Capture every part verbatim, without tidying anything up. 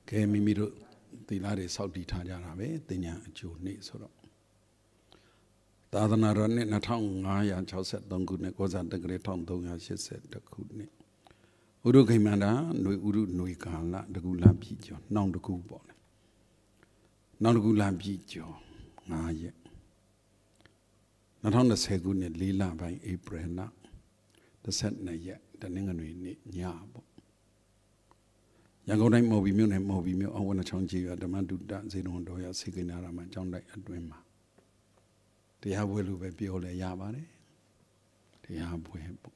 ကဲမိမိတို့သီလတွေစောင့်တည်ထားကြတာပဲတင်ညာအကျိုးနေ့ဆိုတော့သာသနာတော်နှစ်နှစ်ထောင်ငါးရာခြောက်ဆယ်သုံးခုနှစ်ကောဇာတက္ကရာတစ်ထောင်သုံးရာရှစ်ဆယ်တစ်ခုနှစ်ဥရုခိမန္တာຫນွေဥရုຫນွေကာလတကူလပြည့်ကျော်နှောင်းတကူပေါ့လေနှောင်းတကူလပြည့်ကျော်ငါးရက်နှစ်ထောင်နှစ်ဆယ်ခုနှစ်လေးလပိုင်းဧပြီလတစ်ဆက်နှစ်ရက်တနင်္ဂနွေနေ့ညပေါ့ရန်ကုန်တိုင်းမော်ဘီမြို့နယ်မော်ဘီမြို့အဝနချောင်းကြီးရဓမ္မတုတ္တဇေတဝန်တော်ရစေကိနာရမကျောင်းတိုက်အတွင်းမှာတရားပွဲလိုပဲပြောလဲရပါတယ်တရားပွဲပေါ့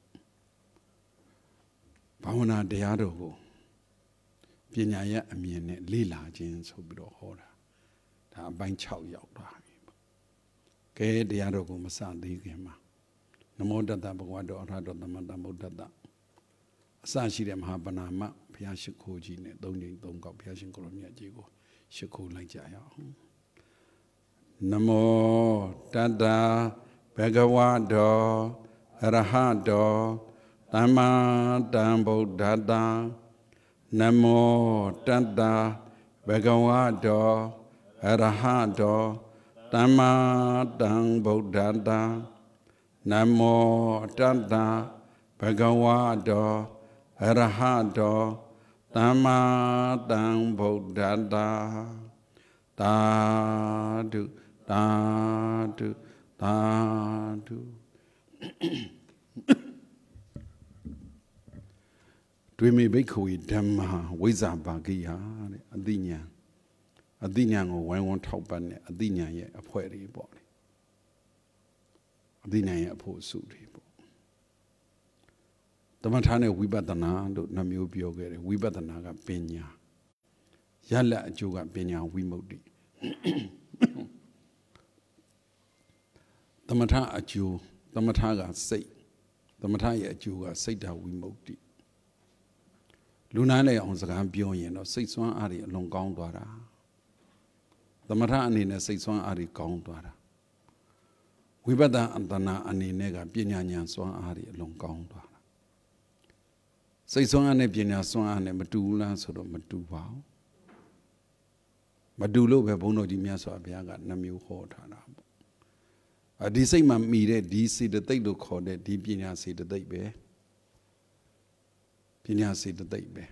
ဘာဝနာတရားတော်ကိုပညာရဲ့အမြင်နဲ့လေ့လာခြင်းဆိုပြီးတော့ဟောတာဒါအပိုင်း၆ရောက်သွားပြီပေါ့ကဲတရားတော်ကိုမစသေးခင်မှာနမောတတ္တဘဂဝတောအရဟတောသမ္မာသမ္ဗုဒ္ဓတ္တအစရှိတဲ့မဟာပဏာမဘုရားရှိခိုးကြီးနဲ့သုံးကြိမ်သုံးခေါက်ဘုရားရှင်ကိုလိုမြတ်ကြီးကိုရှိခိုးလိုက်ကြရအောင်နမောတတ္တဘဂဝတောအရဟတောသမ္မာသမ္ဗုဒ္ဓတ္တနမောတတ္တဘဂဝတောအရဟတောသမ္မာသမ္ဗုဒ္ဓတ္တနမောတတ္တဘဂဝတောအရဟတောသမ္မာသမ္ဗုဒ္ဓတ္တသာဓုသာဓုသာဓုတွေမေဘိက္ခဝေဓမ္မဝိဇ္ဇာပါကိယတဲ့အသိဉာဏ်အသိဉာဏ်ကိုဝိုင်းဝန်းထောက်ပံ့တဲ့အသိဉာဏ်ရဲ့အဖွဲတွေပေါ့လေအသိဉာဏ်ရဲ့အဖို့စုတွေပေါ့သမထနဲ့ဝိပဿနာတို့နှမျိုးပြောခဲ့တယ်ဝိပဿနာကပညာရလတ်အကျိုးကပညာဝိမု ക്തി သမထအကျိုးသမထကစိတ်သမထရဲ့အကျိုးကစိတ်ဓာဝိမု ക്തി လူနာနဲ့အောင်စကားပြောရင်တော့စိတ်ဆွမ်းအားတွေအလွန်ကောင်းသွားတာသမထအနေနဲ့စိတ်ဆွမ်းအားတွေကောင်းသွားတာဝိပဿနာအနေနဲ့ကပညာဉာဏ်ဆွမ်းအားတွေအလွန်ကောင်းသွားတာစိတ်ဆွမ်းအားနဲ့ပညာဆွမ်းအားနဲ့မတူဘူးလားဆိုတော့မတူပါဘူးမတူလို့ပဲဘုန်းတော်ကြီးမြတ်စွာဘုရားကနှမျိုးဟောထားတာပေါ့အဒီစိတ်မှာမိတဲ့ဒီစေတသိက်လို့ခေါ်တဲ့ဒီပညာစေတသိက်ပဲပညာစေတသိက်ပဲ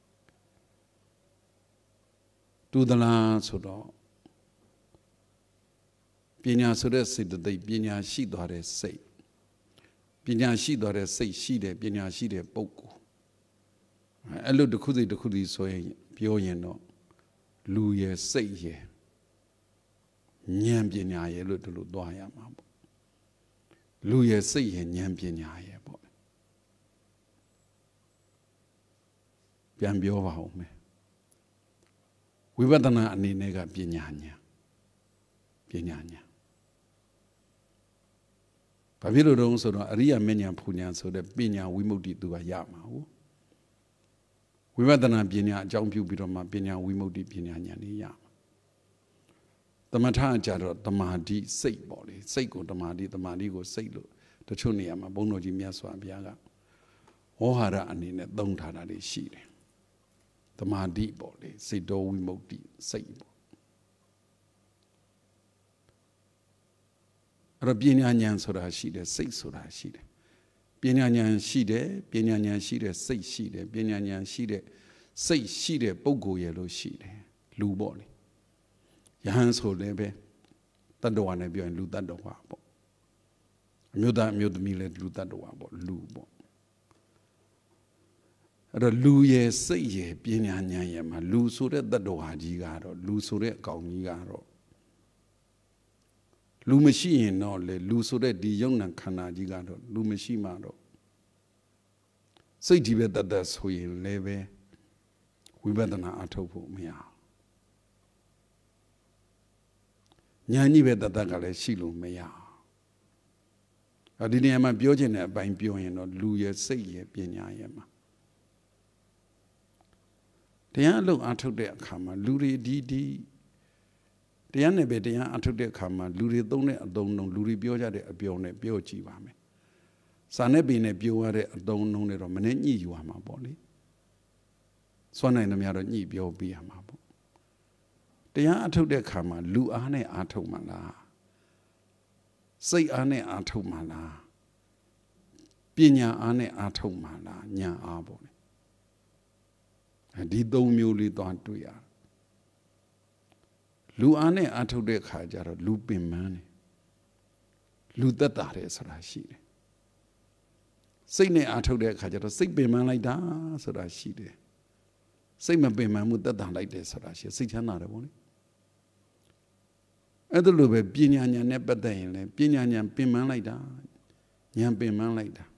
တူသလားဆိုတော့ပညာဆိုတဲ့စေတသိက်ပညာရှိသွားတဲ့စိတ်ပညာရှိသွားတဲ့စိတ်ရှိတဲ့ပညာရှိတဲ့ပုဂ္ဂိုလ်အဲ့လိုတစ်ခုစီတစ်ခုစီဆိုရင်ပြောရင်တော့လူရဲ့စိတ်ရဲ့ဉာဏ်ပညာရဲ့လို့ဒီလိုသွားရမှာပေါ့လူရဲ့စိတ်ရဲ့ဉာဏ်ပညာရဲ့ပေါ့ပြန်ပြောပါဦးမယ်ဝိပဿနာအနေနဲ့ကပညာဉာဏ်ပညာဉာဏ်ဘာဖြစ်လို့တုံးဆိုတော့အရိယာမဉ္ဇဉ်ဖူဉ္ဇဉ်ဆိုတဲ့ပညာဝိမု ക്തി သူကရမှာဟုတ်ဝိပဿနာပညာအကြောင်းပြုပြီးတော့မှပညာဝိမု ക്തി ပညာဉာဏ်လေးရမှာသမထကြတော့တမာတိစိတ်ပေါ့လေစိတ်ကိုတမာတိတမာတိကိုစိတ်လို့တချို့နေရာမှာဘုန်းတော်ကြီးမြတ်စွာဘုရားကဝေါဟာရအနေနဲ့သုံးထားတာတွေရှိတယ်တမာတိပေါ့လေစိတ်တော်ဝိမု ക്തി စိတ်ပေါ့အဲ့တော့ပညာဉာဏ်ဆိုတာရှိတယ်စိတ်ဆိုတာရှိတယ်ပညာဉာဏ်ရှိတယ်ပညာဉာဏ်ရှိတဲ့စိတ်ရှိတယ်ပညာဉာဏ်ရှိတဲ့စိတ်ရှိတဲ့ပုဂ္ဂိုလ်ရဲ့လို့ရှိတယ်လူပေါ့လေယဟန်ဆိုလည်းပဲတတ္တဝါနဲ့ပြောရင်လူတတ္တဝါပေါ့အမျိုးသားအမျိုးသမီးလည်းလူတတ္တဝါပေါ့လူပေါ့အဲ့တော့လူရဲ့စိတ်ရဲ့ပညာဉာဏ်ရဲ့မှာလူဆိုတဲ့တတ္တဝါကြီးကတော့လူဆိုတဲ့အကောင်ကြီးကတော့လူမရှိရင်တော့လေလူဆိုတဲ့ဒီယုံနာခန္ဓာကြီးကတော့လူမရှိမှတော့စိတ်ကြီးပဲတတ်တတ်ဆိုရင်လည်းပဲဝိပဿနာအထုတ်ဖို့မရဉာဏ်ကြီးပဲတတ်တတ်ကလည်းရှိလို့မရအဲဒီနေရာမှာပြောချင်တဲ့အပိုင်းပြောရင်တော့လူရဲ့စိတ်ရဲ့ပညာရဲ့မှာတရားအလုပ်အထုတ်တဲ့အခါမှာလူတွေဒီဒီတရားနဲ့ပဲတရားအထုတ်တဲ့အခါမှာလူတွေသုံးတဲ့အသုံးနှုန်းလူတွေပြောကြတဲ့အပြောနဲ့ပြောကြည့်ပါမယ်စာနဲ့ပေနဲ့ပြောရတဲ့အသုံးနှုန်းတွေတော့မနဲ့ညှိယူရမှာပေါ့လေစွမ်းနိုင်သမျှတော့ညှိပြောပြရမှာပေါ့တရားအထုတ်တဲ့ခါမှာလူအားနဲ့အားထုတ်မှလားစိတ်အားနဲ့အားထုတ်မှလားပညာအားနဲ့အားထုတ်မှလားဉာဏ်အားပေါ့လေဒီသုံးမျိုးလေးသွားတွေ့ရလူအားနဲ့အားထုတ်တဲ့ခါကျတော့လူပင်ပန်းတယ်လူသက်တာတယ်ဆိုတာရှိတယ်စိတ်နဲ့အားထုတ်တဲ့အခါကျတော့စိတ်ပင်ပန်းလိုက်တာဆိုတာရှိတယ်စိတ်မပင်ပန်းမှုသက်တာလိုက်တယ်ဆိုတာရှိစိတ်ချမ်းသာတယ်ပေါ့လေအဲ့ဒါလိုပဲပညာဉာဏ်နဲ့ပတ်သက်ရင်လည်းပညာဉာဏ်ပင်ပန်းလိုက်တာဉာဏ်ပင်ပန်းလိုက်တာ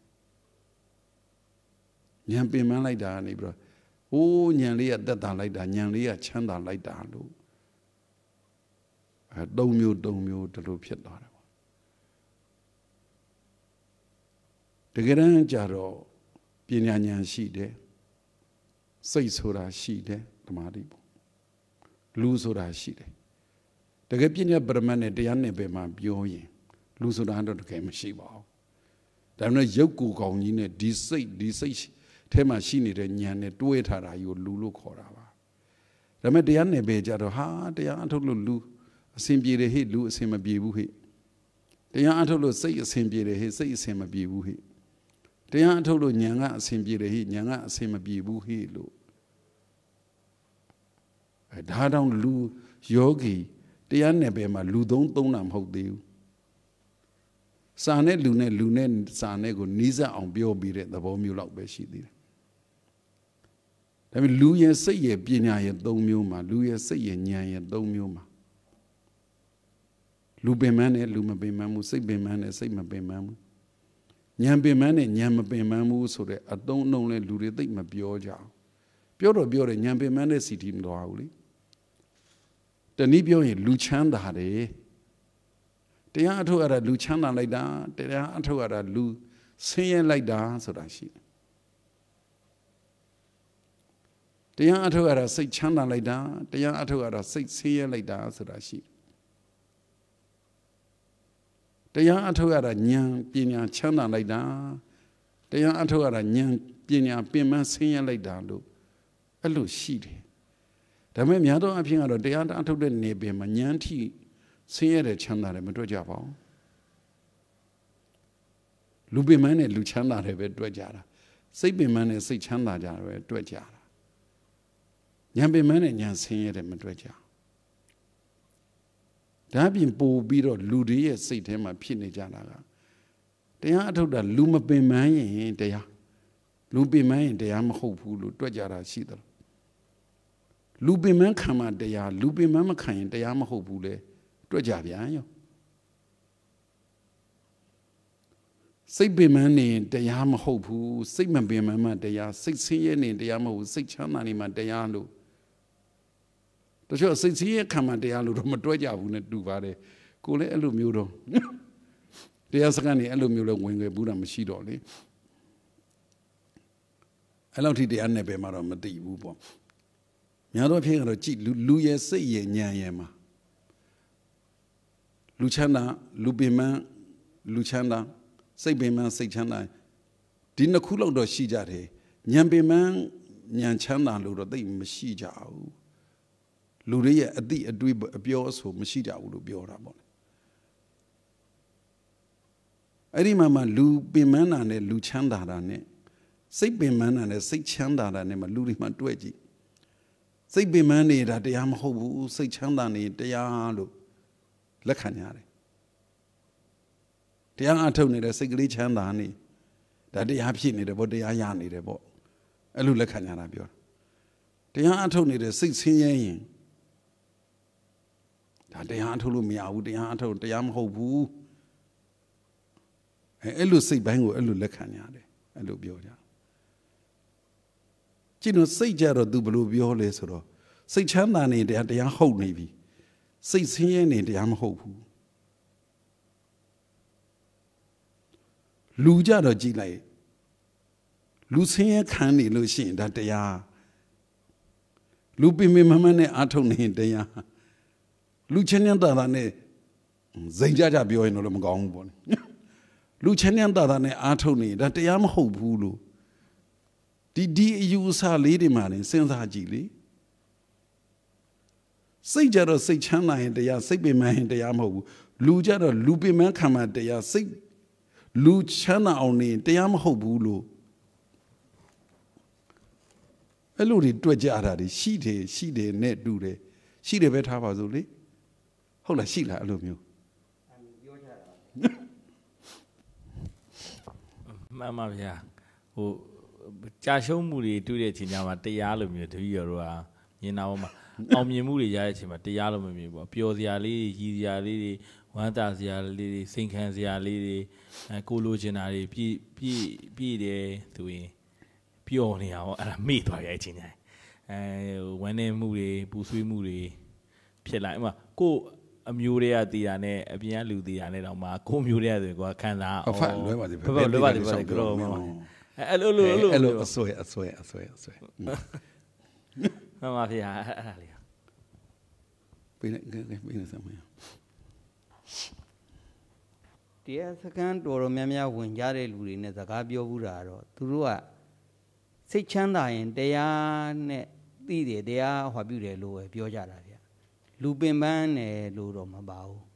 ဉာဏ်ပင်ပန်းလိုက်တာနေပြီးတော့အိုးဉာဏ်လေးကသက်တာလိုက်တာဉာဏ်လေးကချမ်းသာလိုက်တာလို့အဲသုံးမျိုးသုံးမျိုးဒီလိုဖြစ်သွားတယ်ပေါ့တကယ်တမ်းကြတော့ပညာဉာဏ်ရှိတယ်စိတ်ဆိုတာရှိတယ်ဓမ္မတိပေါ့လူဆိုတာရှိတယ်တကယ်ပညာပရမတ်နဲ့တရားနဲ့ပဲမှပြောရင်လူဆိုတာတော့တကယ်မရှိပါဘူးဒါပေမဲ့ရုပ်ကိုယ်ကောင်းကြီးနဲ့ဒီစိတ်ဒီစိတ်ထဲမှာရှိနေတဲ့ဉာဏ်နဲ့တွဲထားတာယူလူလို့ခေါ်တာပါဒါပေမဲ့တရားနဲ့ပဲကြတော့ဟာတရားအထုတ်လို့လူအစဉ်ပြေတယ်ဟဲ့လူအစဉ်မပြေဘူးဟဲ့တရားအထုတ်လို့စိတ်အစဉ်ပြေတယ်ဟဲ့စိတ်အစဉ်မပြေဘူးဟဲ့တရားအထုတ်လို့ဉာဏ်ကအစဉ်ပြေတယ်ဟဲ့ဉာဏ်ကအစဉ်မပြေဘူးဟဲ့လို့အဲဒါတောင်လူယောဂီတရားနဲ့ပဲမှာလူသုံးသုံးတာမဟုတ်သေးဘူးစာနဲ့လူနဲ့လူနဲ့စာနဲ့ကိုနီးစပ်အောင်ပြောပြီးတဲ့သဘောမျိုးလောက်ပဲရှိသေးတယ်ဒါပေမဲ့လူရဲ့စိတ်ရဲ့ပညာရဲ့သုံးမျိုးမှာလူရဲ့စိတ်ရဲ့ဉာဏ်ရဲ့သုံးမျိုးမှာလူပင်ပန်းနဲ့လူမပင်ပန်းဘူးစိတ်ပင်ပန်းနဲ့စိတ်မပင်ပန်းဘူးဉာဏ်ပင်ပန်းနဲ့ဉာဏ်မပင်ပန်းဘူးဆိုတဲ့အသုံးအနှုန်းလဲလူတွေသိမပြောကြအောင်ပြောတော့ပြောတယ်ဉာဏ်ပင်ပန်းတဲ့စီတီမတော်ဘူးလေတနည်းပြောရင်လူချမ်းသာတယ်တရားအထုတ်ရတာလူချမ်းသာလိုက်တာတရားအထုတ်ရတာလူဆင်းရဲလိုက်တာဆိုတာရှိတယ်တရားအထုတ်ရတာစိတ်ချမ်းသာလိုက်တာတရားအထုတ်ရတာစိတ်ဆင်းရဲလိုက်တာဆိုတာရှိတယ်တရားအထုတ်ရတာဉာဏ်ပညာချမ်းသာလိုက်တာတရားအထုတ်ရတာဉာဏ်ပညာပင်ပန်းဆင်းရဲလိုက်တာလို့အဲ့လိုရှိတယ်ဒါပေမဲ့များသောအားဖြင့်ကတော့တရားအထုတ်တဲ့နေပင်မှာဉာဏ်ထိဆင်းရဲတဲ့ချမ်းသာတယ်မတွေ့ကြပါဘူးလူပင်ပန်းနဲ့လူချမ်းသာတယ်ပဲတွေ့ကြတာစိတ်ပင်ပန်းနဲ့စိတ်ချမ်းသာကြတယ်ပဲတွေ့ကြတာဉာဏ်ပင်ပန်းနဲ့ဉာဏ်ဆင်းရဲတယ်မတွေ့ကြဒါပြင်ပို့ပြီးတော့လူတွေရဲ့စိတ်ထဲမှာဖြစ်နေကြတာကတရားအထုတ်တာလူမပင်ပန်းရင်တရားလူပင်ပန်းရင်တရားမဟုတ်ဘူးလို့တွေ့ကြတာရှိတယ်လူပင်ပန်းခံမှတရားလူပင်ပန်းမခံရင်တရားမဟုတ်ဘူးလေတွေ့ကြဗျာရောစိတ်ပင်ပန်းနေတရားမဟုတ်ဘူးစိတ်မပင်ပန်းမှတရားစိတ်ဆင်းရဲနေတရားမဟုတ်ဘူးစိတ်ချမ်းသာနေမှတရားလို့တချို့စိတ်ဆင်းရဲခံမှတရားလို့တော့မတွေ့ကြဘူးနဲ့တူပါတယ်ကိုလည်းအဲ့လိုမျိုးတော့တရားစကားနေအဲ့လိုမျိုးလဲဝင်ခဲ့ဘူးတာမရှိတော့လေအဲ့လောက်ထိတရားနဲ့ပဲမှတော့မသိဘူးပေါ့များတော့ဖြစ်ကတော့ကြည့်လူရဲ့စိတ်ရဲ့ဉာဏ်ရဲ့မှာလူချမ်းသာလူပင်ပန်းလူချမ်းသာစိတ်ပင်ပန်းစိတ်ချမ်းသာဒီနှစ်ခုလောက်တော့ရှိကြတယ်ဉာဏ်ပင်ပန်းဉာဏ်ချမ်းသာလို့တော့သိမရှိကြဘူးလူတွေရဲ့အတိအတွေးအပြောအဆိုမရှိကြဘူးလို့ပြောတာပေါ့အဲ့ဒီမှာမှလူပင်ပန်းတာနဲ့လူချမ်းသာတာနဲ့စိတ်ပင်ပန်းတာနဲ့စိတ်ချမ်းသာတာနဲ့မှလူတွေမှတွဲကြည့်စိတ်ပင်ပန်းနေတာတရားမဟုတ်ဘူးစိတ်ချမ်းသာနေတရားလို့လက်ခံရတယ်တရားအထုတ်နေတဲ့စိတ်ကလေးချမ်းသာနေဒါတရားဖြစ်နေတယ်ပေါ့တရားရနေတယ်ပေါ့အဲ့လိုလက်ခံရတာပြောတရားအထုတ်နေတဲ့စိတ်ဆင်းရဲရင်ဒါတရားအထုတ်လို့မရဘူးတရားအထုတ်တရားမဟုတ်ဘူးအဲအဲ့လိုစိတ်ပိုင်းကိုအဲ့လိုလက်ခံရတယ်အဲ့လိုပြောကြကြည့်တော့စိတ်ကြတော့ तू ဘယ်လိုပြောလဲဆိုတော့စိတ်ချမ်းသာနေတရားတရားဟုတ်နေပြီစိတ်ဆင်းရဲနေတရားမဟုတ်ဘူးလူကြတော့ကြည့်လိုက်လူဆင်းရဲခံနေလို့ရှိရင်ဒါတရားလူပင်ပင်မမနဲ့အာထုတ်နေတရားလူချင်းညံတာတာနဲ့ဇိမ်ကြကြပြောရင်တော့မကောင်းဘူးပေါ့လူချင်းညံတာတာနဲ့အာထုတ်နေဒါတရားမဟုတ်ဘူးလို့ဒီဒီအယူအဆလေးတွေမှာနေစဉ်းစားကြည့်လေစိတ်ကြတော့စိတ်ချမ်းသာရင်တရားစိတ်ပင်ပန်းရင်တရားမဟုတ်ဘူးလူကြတော့လူပင်ပန်းခံမှတရားစိတ်လူချမ်းသာအောင်နေတရားမဟုတ်ဘူးလို့အဲ့လိုတွေတွေ့ကြတာတွေရှိတယ်ရှိတယ်နဲ့တူတယ်ရှိတယ်ပဲထားပါစို့လေဟုတ်လားရှိလားအဲ့လိုမျိုးပြောကြတာမှန်ပါဗျာဟိုကြာရှုံးမှုတွေတွေ့တဲ့အချိန်မှာတရားလိုမျိုးတပည့်တော်တို့ကမြင်တာပေါ့မှာအောင်မြင်မှုတွေရတဲ့အချိန်မှာတရားလိုမမြင်ဘူးပျော်စရာလေးတွေရည်စရာလေးတွေဝမ်းသာစရာလေးတွေစိန်ခံစရာလေးတွေအဲကိုလိုချင်တာတွေပြည့်ပြည့်ပြည့်တယ်ဆိုရင်ပျော်နေတာပေါ့အဲ့ဒါမေ့သွားရတဲ့အချိန်တိုင်းအဲဝမ်းနေမှုတွေပူဆွေးမှုတွေဖြစ်လာအမှကိုအမျိုးတွေကတည်တာနဲ့အပြင်ကလူတည်တာနဲ့တော့မှကိုမျိုးတွေကဆိုကွာခံစားအောင်ဖတ်လွဲပါစေပဲလွဲပါစေပဲကတော့အဲ့လိုလိုလိုအဲ့လိုအဆွဲအဆွဲအဆွဲအဆွဲမှန်ပါဗျာအဲ့ဒါလေးပေးနေပေးနေစမ်းမရတရားစကန်တော်တော်များများဝင်ကြတဲ့လူတွေနဲ့စကားပြောဘူးတာတော့သူတို့ကစိတ်ချမ်းသာရင်တရားနဲ့သိတယ်တရားဟောပြုတယ်လို့ပဲပြောကြတာဗျလူပင်ပန်းတယ်လို့တော့မပါဘူး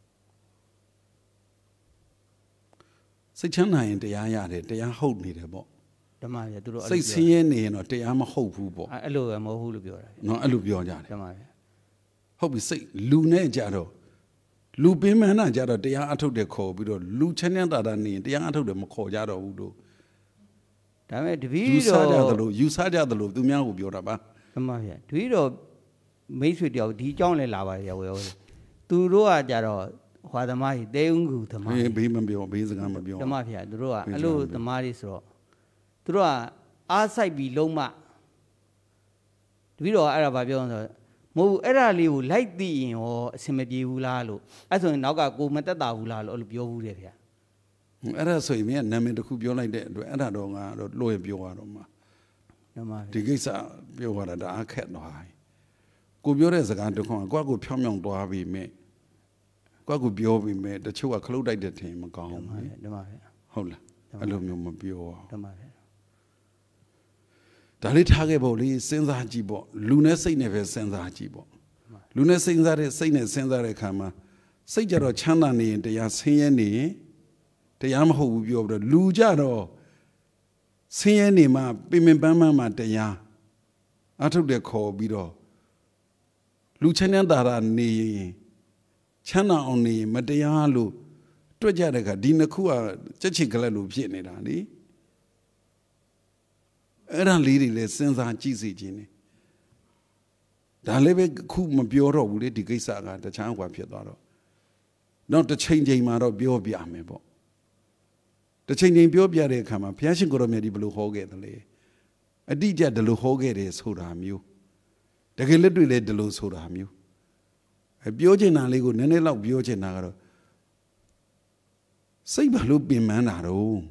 စိတ်ချမ်းသာရင်တရားရတယ်တရားဟုတ်နေတယ်ပေါ့ဓမ္မဗျသူတို့စိတ်ဆင်းရဲနေရင်တော့တရားမဟုတ်ဘူးပေါ့အဲ့လိုပဲမဟုတ်ဘူးလို့ပြောတာနော်အဲ့လိုပြောကြတယ်ဓမ္မဗျဟုတ်ပြီစိတ်လူနဲ့ကြတော့လူပင်မနာကြတော့တရားအထုတ်တယ်ခေါ်ပြီးတော့လူချမ်းသာတာနေရင်တရားအထုတ်တယ်မခေါ်ကြတော့ဘူးလို့ဒါပေမဲ့တပည့်တော့ယူဆကြတယ်လို့ယူဆကြတယ်လို့သူများကိုပြောတာပါဓမ္မဗျတပည့်တော့မိတ်ဆွေတယောက်ဒီအကြောင်းလဲလာပါရောရောသူတို့ကကြတော့ဟွာသမားကြီးတဲဦးကူသမားဘေးမပြောဘေးစကားမပြောဓမ္မဗျသူတို့ကအဲ့လိုသမားတွေဆိုတော့သူတို့ကအားဆိုင်ပြီးလုံးမတပည့်တော့အဲ့ဒါဘာပြောလဲဆိုတော့မဟုတ်ဘူးအဲ့ဒါလေးကိုလိုက်သိရင်ရောအဆင်မပြေဘူးလားလို့အဲ့ဆိုရင်နောက်ကကိုမတက်တာဘူးလားလို့အဲ့လိုပြောဘူးတယ်ဗျာအဲ့ဒါဆိုရင်မင်းနာမည်တစ်ခုပြောလိုက်တဲ့အတွက်အဲ့ဒါတော့ငါတော့လွှဲပြောရတော့မှာဓမ္မဒီကိစ္စပြောရတာဒါအခက်သွားပြီကိုပြောတဲ့စကားတစ်ခွန်းကိုကကိုဖြောင်းဖြောင်းသွားပြီမဲ့ကိုကကိုပြောပြီမဲ့တချို့ကခလုတ်တိုက်တဲ့ထင်မကောင်းဘူးဓမ္မဗျာဟုတ်လားအဲ့လိုမျိုးမပြောအောင်ဓမ္မဗျာဒါလေးထားခဲ့ပေါ့လေစဉ်းစားကြည့်ပေါ့လူနဲ့စိတ်နဲ့ပဲစဉ်းစားကြည့်ပေါ့လူနဲ့စဉ်းစားတဲ့စိတ်နဲ့စဉ်းစားတဲ့အခါမှာစိတ်ကြတော့ချမ်းသာနေရင်တရားဆင်းရဲနေရင်တရားမဟုတ်ဘူးပြောပြီးတော့လူကြတော့ဆင်းရဲနေမှပင်ပင်ပန်းပန်းမှတရားအထုတ်တဲ့ခေါ်ပြီးတော့လူချမ်းသာတာနေရင်ချမ်းသာအောင်နေရင်မတရားလို့တွက်ကြတဲ့အခါဒီနှစ်ခုကကြက်ချင်ကလက်လို့ဖြစ်နေတာလေအဲ့ဒါလေးတွေလည်းစဉ်းစားကြည့်စီခြင်းနေဒါလည်းပဲခုမပြောတော့ဘူးလေဒီကိစ္စကတခြားကွာဖြစ်သွားတော့နောက်တစ်ချိန်ချိန်မှာတော့ပြောပြမယ်ပေါ့တစ်ချိန်ချိန်ပြောပြတဲ့အခါမှာဘုရားရှင်ကိုရောမြတ်ဒီဘယ်လိုဟောခဲ့သလဲအတိအကျဒီလိုဟောခဲ့တယ်ဆိုတာမျိုးတကယ်လက်တွေ့လည်းဒီလိုဆိုတာမျိုးအပြောချင်တာလေးကိုနည်းနည်းလောက်ပြောချင်တာကတော့စိတ်ဘာလို့ပင်ပန်းတာတော့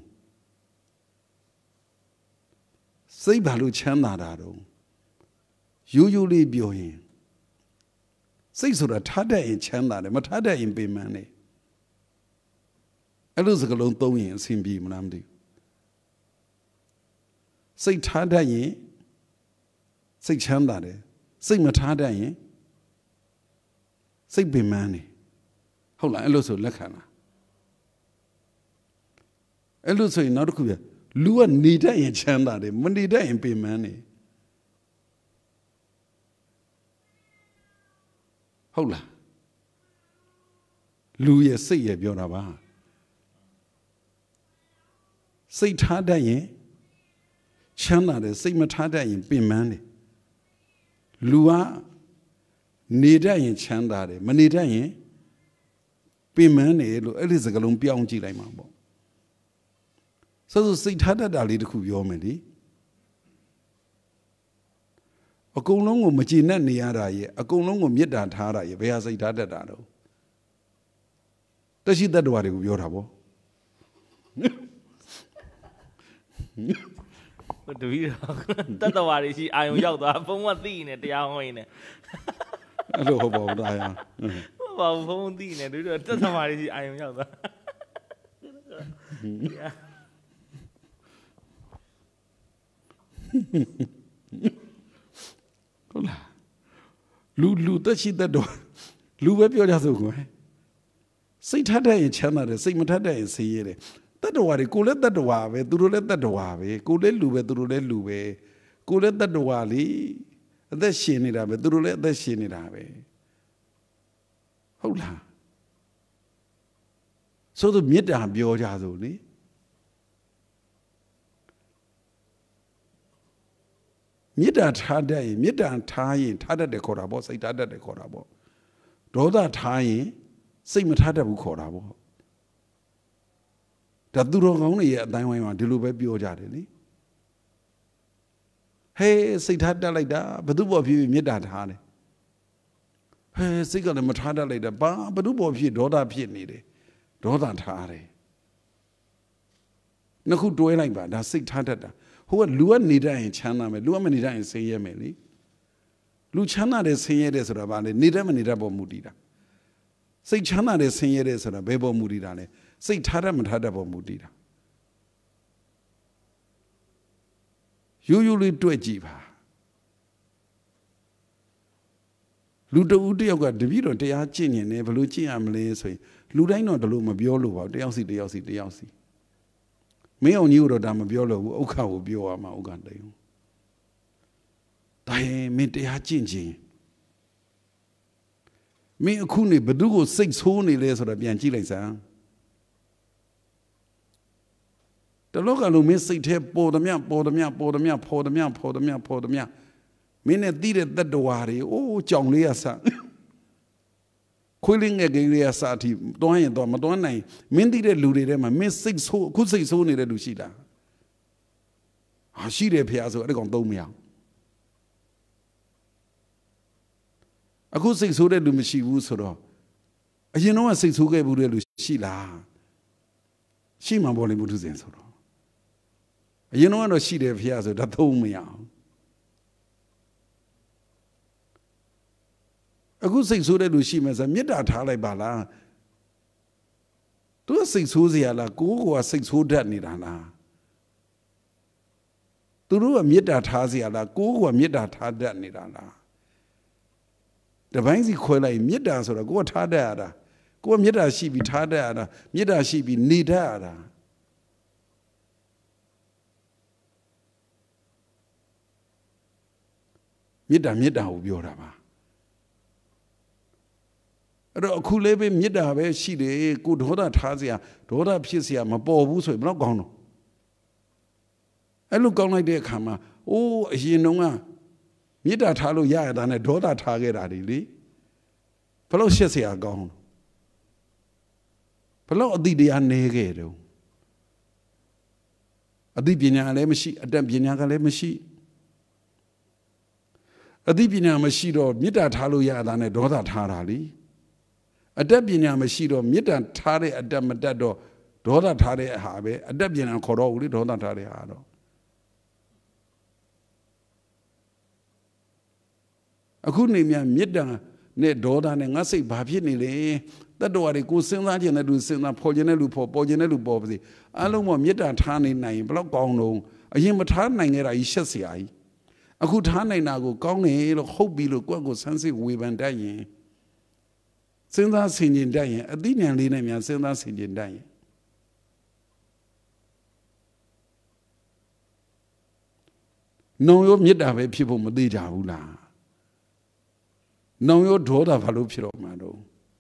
စိတ်ဘာလို့ချမ်းသာတာတော့ရိုးရိုးလေးပြောရင်စိတ်ဆိုတာထားတတ်ရင်ချမ်းသာတယ်မထားတတ်ရင်ပင်ပန်းတယ်အဲ့လိုစကားလုံးသုံးရင်အဆင်ပြေမလားမသိဘူးစိတ်ထားတတ်ရင်စိတ်ချမ်းသာတယ်စိတ်မထားတတ်ရင်စိတ်ပင်ပန်းတယ်ဟုတ်လားအဲ့လိုဆိုလက်ခံလားအဲ့လိုဆိုရင်နောက်တစ်ခုပြလူကနေတတ်ရင်ချမ်းသာတယ်မနေတတ်ရင်ပင်ပန်းတယ်ဟုတ်လားလူရဲ့စိတ်ရဲ့ပြောတာပါစိတ်ထားတတ်ရင်ချမ်းသာတယ်စိတ်မထားတတ်ရင်ပင်ပန်းတယ်လူကနေတတ်ရင်ချမ်းသာတယ်မနေတတ်ရင်ပင်ပန်းတယ်လို့အဲ့ဒီစကားလုံးပြောင်းကြည့်လိုက်မှာပေါ့ဆိုဆိုစိတ်ထားတတ်တာလေးတစ်ခုပြောမယ်လေအကုန်လုံးကိုမကျေနပ်နေရတာရဲ့အကုန်လုံးကိုမေတ္တာထားတာရဲ့ဘယ်ဟာစိတ်ထားတတ်တာတော့တရှိတတ္တဝါတွေကိုပြောတာပေါ့တပည့်တော်တတ္တဝါတွေရှိအာယုံရောက်သွားဘုံမသိနေတရားဟောရင်လည်းအဲ့လိုဟုတ်ပါဘူးတရားဟုတ်ပါဘူးဘုံသိနေတို့တတ္တဝါတွေရှိအာယုံရောက်သွားဟုတ်လားလူလူတက်ရှိတတ်တော့လူပဲပြောကြစို့ကွယ်စိတ်ထက်တဲ့ရင်ချမ်းသာတယ်စိတ်မထက်တဲ့ရင်ဆင်းရဲတယ်တတ္တဝါတွေကိုလည်းတတ္တဝါပဲသူတို့လည်းတတ္တဝါပဲကိုလည်းလူပဲသူတို့လည်းလူပဲကိုလည်းတတ္တဝါလေအသက်ရှင်နေတာပဲသူတို့လည်းအသက်ရှင်နေတာပဲဟုတ်လားဆိုတော့မေတ္တာပြောကြစို့လေမေတ္တာထားတတ်ရင်မေတ္တာထားရင်ထားတတ်တယ်ခေါ်တာပေါ့စိတ်ထားတတ်တယ်ခေါ်တာပေါ့ဒေါသထားရင်စိတ်မထားတတ်ဘူးခေါ်တာပေါ့ဒါသူတော်ကောင်းတွေရဲ့အတိုင်းဝိုင်းမှာဒီလိုပဲပြောကြတယ်လေဟေးစိတ်ထားတတ်လိုက်တာဘသူပေါ်ဖြစ်ဖြစ်မေတ္တာထားတယ်ဟေးစိတ်ကလည်းမထားတတ်လိုက်တာဘာဘသူပေါ်ဖြစ်ဒေါသဖြစ်နေတယ်ဒေါသထားတယ်နှစ်ခုတွဲလိုက်ပါဒါစိတ်ထားတတ်တာဟိုကလူကနေတတ်ရင်ချမ်းသာမယ်လူကမနေတတ်ရင်ဆင်းရဲမယ်လေလူချမ်းသာတယ်ဆင်းရဲတယ်ဆိုတာဘာလဲနေတတ်မနေတတ်ပေါ်မူတည်တာစိတ်ချမ်းသာတယ်ဆင်းရဲတယ်ဆိုတာဘယ်ပေါ်မူတည်တာလဲစိတ်ထားတတ်မထားတတ်ပေါ်မူတည်တာရိုးရိုးလေးတွေ့ကြည့်ပါလူတဦးတယောက်ကတပည့်တော်တရားကျင့်နေတယ်ဘယ်လိုကျင့်ရမလဲဆိုရင်လူတိုင်းတော့ဒီလိုမပြောလို့ပါတယောက်စီတယောက်စီတယောက်စီမင်းအောင်ကြီးတို့ဒါမပြောလို့ဘူးဥက္ခကိုပြောရမှာဥက္ခတိန်ဒါရင်မင်းတရားကျင့်ခြင်းမင်းအခုနေဘသူကိုစိတ်ဆိုးနေလဲဆိုတာပြန်ကြည့်လိုက်စမ်းတလောကလုံးမင်းစိတ်ထဲပေါ်သည်မြပေါ်သည်မြပေါ်သည်မြပေါ်သည်မြပေါ်သည်မြပေါ်သည်မြမင်းနဲ့တည်တဲ့တတ္တဝါတွေအိုးကြောင်လေးရဆခွေးလေးငယ်ကလေးရဆအထိတွန်းရင်တော့မတွန်းနိုင်မင်းတည်တဲ့လူတွေထဲမှာမင်းစိတ်ဆိုးအခုစိတ်ဆိုးနေတဲ့လူရှိတာဟာရှိတယ်ဖေဆိုအဲ့ကောင်သုံးမရအောင်အခုစိတ်ဆိုးတဲ့လူမရှိဘူးဆိုတော့အရင်တော့စိတ်ဆိုးခဲ့ဘူးတဲ့လူရှိလားရှိမှပေါ်လေဘုသူစင်ဆိုတော့အရင်တော့ရှိတယ်ဖေဆိုဒါသုံးမရအောင်အခုစိတ်ဆိုးတဲ့လူရှိမှဆိုမေတ္တာထားလိုက်ပါလားသူကစိတ်ဆိုးစရာလားကိုယ်ကစိတ်ဆိုးတတ်နေတာလားသူတို့ကမေတ္တာထားစရာလားကိုယ်ကမေတ္တာထားတတ်နေတာလားတပိုင်းစီခွဲလိုက်မေတ္တာဆိုတော့ကိုယ်ကထားတတ်ရတာကိုယ်ကမေတ္တာရှိပြီးထားတတ်ရတာမေတ္တာရှိပြီးနေတတ်ရတာမေတ္တာမေတ္တာကိုပြောတာပါအဲ့တော့အခုလေးပဲမေတ္တာပဲရှိတယ်ကိုဒေါသထားစရာဒေါသဖြစ်စရာမပေါ်ဘူးဆိုရင်ဘယ်တော့ကောင်းတော့အဲ့လိုကောင်းလိုက်တဲ့အခါမှာအိုးအရင်တုန်းကမေတ္တာထားလို့ရရတာနဲ့ဒေါသထားခဲ့တာဒီလေဘယ်လို့ရှက်စရာကောင်းဘယ်လို့အတိတရားနေခဲ့တော့အတိပညာလည်းမရှိအတတ်ပညာကလည်းမရှိအတိပညာမရှိတော့မေတ္တာထားလို့ရတာနဲ့ဒေါသထားတာလေအတတ်ပညာမရှိတော့မေတ္တာထားတဲ့အတတ်မတတ်တော့ဒေါသထားတဲ့ဟာပဲအတတ်ပညာခေါ်တော့ဦးလေဒေါသထားတဲ့ဟာတော့အခုနေမြမေတ္တာနဲ့ဒေါသနဲ့ငါစိတ်ဘာဖြစ်နေလဲတတ္တဝါတွေကိုစဉ်းစားခြင်းနဲ့လူစဉ်းစားပေါ်ခြင်းနဲ့လူပေါ်ပေါ်ခြင်းနဲ့လူပေါ်ပါစေအလုံးမမေတ္တာထားနေနိုင်ဘယ်တော့ကောင်းတော့အရင်မထားနိုင်ခဲ့တာကြီးရှက်စရာကြီးအခုထားနိုင်တာကိုကောင်းတယ်လို့ဟုတ်ပြီလို့ကိုယ့်ကိုဆန်းစစ်ဝေဖန်တတ်ရင်စဉ်းစားဆင်ခြင်တတ်ရင်အသိဉာဏ်လေးနဲ့များစဉ်းစားဆင်ခြင်တတ်ရင်နောင်ရောမေတ္တာပဲဖြစ်ဖို့မသေးကြဘူးလားနောင်ရောဒေါသဘာလို့ဖြစ်တော့မှာတော့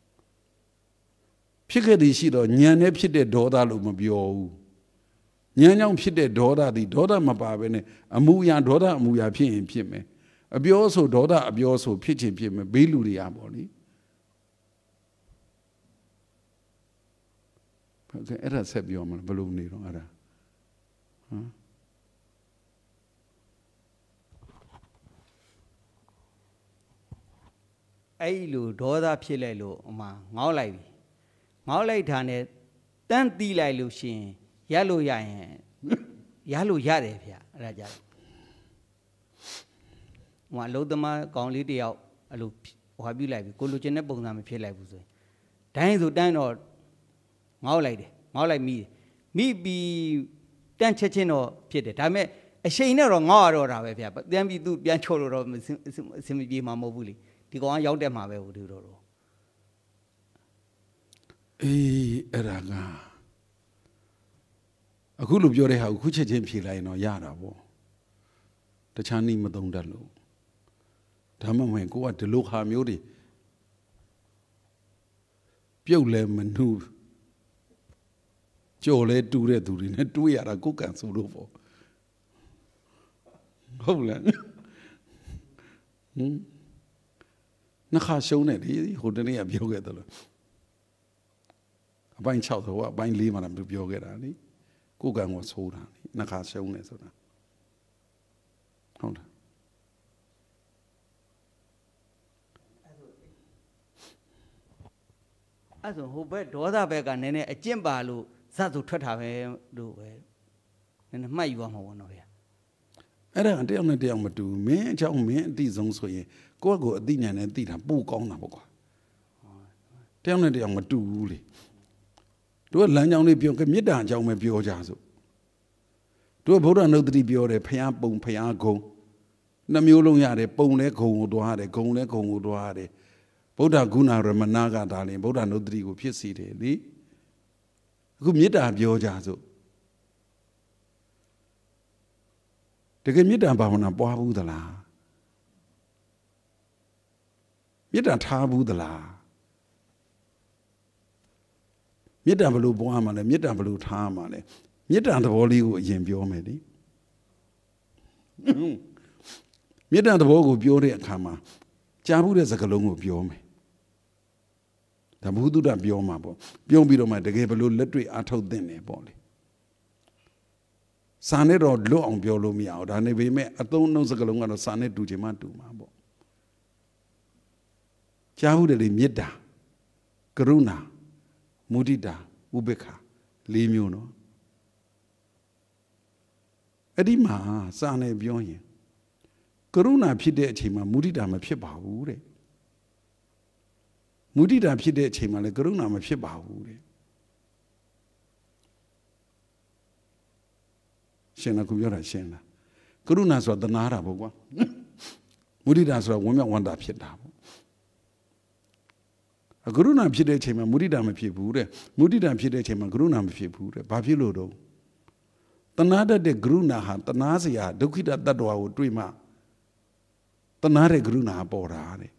ဖြစ်ခဲ့သည်ရှိတော့ဉာဏ်နဲ့ဖြစ်တဲ့ဒေါသလို့မပြောဘူးဉာဏ်ကြောင့်ဖြစ်တဲ့ဒေါသသည်ဒေါသမပါဘဲနဲ့အမှုရာဒေါသအမှုရာဖြစ်ရင်ဖြစ်မယ်အပြောဆိုဒေါသအပြောဆိုဖြစ်ခြင်းဖြစ်မယ်ဘေးလူတွေရပါလေအဲ့ဒါဆက်ပြောမလားဘယ်လိုနေတော့အဲ့ဒါဟမ်အဲ့လိုဒေါသဖြစ်လိုက်လို့အမငေါ့လိုက်ပြီငေါ့လိုက်တာနဲ့တန်းတီးလိုက်လို့ရှိရင်ရလို့ရရင်ရလို့ရတယ်ဗျအဲ့ဒါကြတယ်ဟိုအလုံးသမားကောင်လေးတယောက်အဲ့လိုဟွာပြလိုက်ပြီကိုလိုချင်တဲ့ပုံစံမဖြစ်လိုက်ဘူးဆိုရင်တိုင်းဆိုတိုင်းတော့ငေါ့လိုက်တယ်ငေါ့လိုက်မိတယ်မိပြီးတန်းချက်ချင်းတော့ဖြစ်တယ်ဒါပေမဲ့အချိန်နဲ့တော့ငေါ့ရတော့တာပဲဗျပြန်ပြီးသူပြန်ချော်လို့တော့အစင်မပြေမှာမဟုတ်ဘူးလေဒီကောင်ကရောက်တဲ့မှာပဲဟိုဒီလိုတော့အေးအဲ့ဒါကအခုလိုပြောတဲ့ဟာကိုခုချက်ချင်းဖြေလိုက်ရင်တော့ရတာပေါ့တခြားနည်းမသုံးတတ်လို့ဒါမှမဟုတ်ကိုကဒီလိုဟာမျိုးတွေပြုတ်လဲမနှူးကြော်လဲတူတဲ့သူတွေနဲ့တွေးရတာကိုယ်ကန်ဆိုလို့ပေါ့ဟုတ်လားဟင်နှခါရှုံးနေလေဟိုတနေ့ကပြောခဲ့တယ်လို့အပိုင်း၆ဆိုကအပိုင်း၄မှာလည်းပြောခဲ့တာလေကိုယ်ကန်ကိုဆိုးတာလေနှခါရှုံးနေဆိုတာဟုတ်လားအဲ့ဆိုဟိုဘက်ဒေါသဘက်ကနည်းနည်းအကျင့်ပါလို့ဇတ်သူထွက်တာပဲလို့ပဲနည်းနည်းမှတ်ယူရမှာပေါ့နော်ဗျာအဲ့ဒါတယောက်နဲ့တယောက်မတူမင်းအကြောင်းမင်းအတိဆုံးဆိုရင်ကိုယ့်ကိုအတိညာနဲ့သိတာပိုကောင်းတာပေါ့ကွာတယောက်နဲ့တယောက်မတူဘူးလေတို့ကလမ်းကြောင်းလေးပြောကမေတ္တာအကြောင်းပဲပြောကြစို့တို့ကဗုဒ္ဓနုတ္တိပြောတယ်ဖျားပုံဖျားဂုံနှမျိုးလုံးရတယ်ပုံလဲဂုံကိုတွားရတယ်ဂုံလဲဂုံကိုတွားရတယ်ဗုဒ္ဓဂုဏရမဏကဒါလည်းဗုဒ္ဓနုတ္တိကိုဖြစ်စေတယ်လေအခုမေတ္တာပြောကြစို့တကယ်မေတ္တာဘာဝနာပွားဘူးသလားမေတ္တာထားဘူးသလားမေတ္တာဘယ်လိုပွားမှာလဲမေတ္တာဘယ်လိုထားမှာလဲမေတ္တာသဘောလေးကိုအရင်ပြောမယ်လေမေတ္တာသဘောကိုပြောတဲ့အခါမှာကြားဘူးတဲ့စကားလုံးကိုပြောမယ်ဒါဘုသူတ္တပြောမှာပေါ့ပြောပြီးတော့မှတကယ်ဘယ်လိုလက်တွေ့အထောက်သင့်တယ်ပေါ့လေစာနဲ့တော့လွတ်အောင်ပြောလို့မရအောင်ဒါနဲ့ပေမဲ့အသုံးအနှုန်းစကားလုံးကတော့စာနဲ့တူချင်မှတူမှာပေါ့ကြားဘူးတယ်လေမေတ္တာကရုဏာမုဒိတာဥပေက္ခလေးမျိုးနော်အဲ့ဒီမှာစာနဲ့ပြောရင်ကရုဏာဖြစ်တဲ့အချိန်မှာမုဒိတာမဖြစ်ပါဘူးတဲ့မုဒိတာဖြစ်တဲ့အချိန်မှာလည်းကရုဏာမဖြစ်ပါဘူးတဲ့ရှင်းလားခုပြောတာရှင်းလားကရုဏာဆိုတာသနာတာပေါ့ကွာမုဒိတာဆိုတာဝမ်းမြောက်ဝမ်းသာဖြစ်တာပေါ့ကရုဏာဖြစ်တဲ့အချိန်မှာမုဒိတာမဖြစ်ဘူးတဲ့မုဒိတာဖြစ်တဲ့အချိန်မှာကရုဏာမဖြစ်ဘူးတဲ့ဘာဖြစ်လို့တော့တနာတတ်တဲ့ကရုဏာဟာတနာစရာဒုက္ခိတတ္တဝါကိုတွေ့မှတနာတဲ့ကရုဏာပေါ်တာတဲ့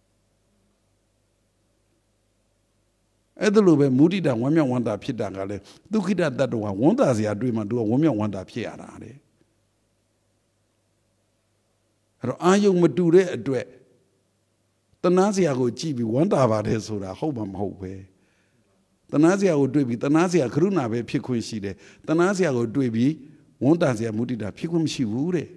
အဲ့ဒါလိုပဲမုဒိတာဝမ်းမြောက်ဝမ်းသာဖြစ်တာကလည်းဒုက္ခိတတ္တဝါဝမ်းသာစရာတွေ့မှသူကဝမ်းမြောက်ဝမ်းသာဖြစ်ရတာတဲ့အဲ့တော့အာယုံမတူတဲ့အတွက်တနာစရာကိုကြည့်ပြီးဝမ်းသာပါတယ်ဆိုတာဟုတ်မှာမဟုတ်ပဲတနာစရာကိုတွေ့ပြီးတနာစရာကရုဏာပဲဖြစ်ခွင့်ရှိတယ်တနာစရာကိုတွေ့ပြီးဝမ်းသာစရာမုဒိတာဖြစ်ခွင့်မရှိဘူးတဲ့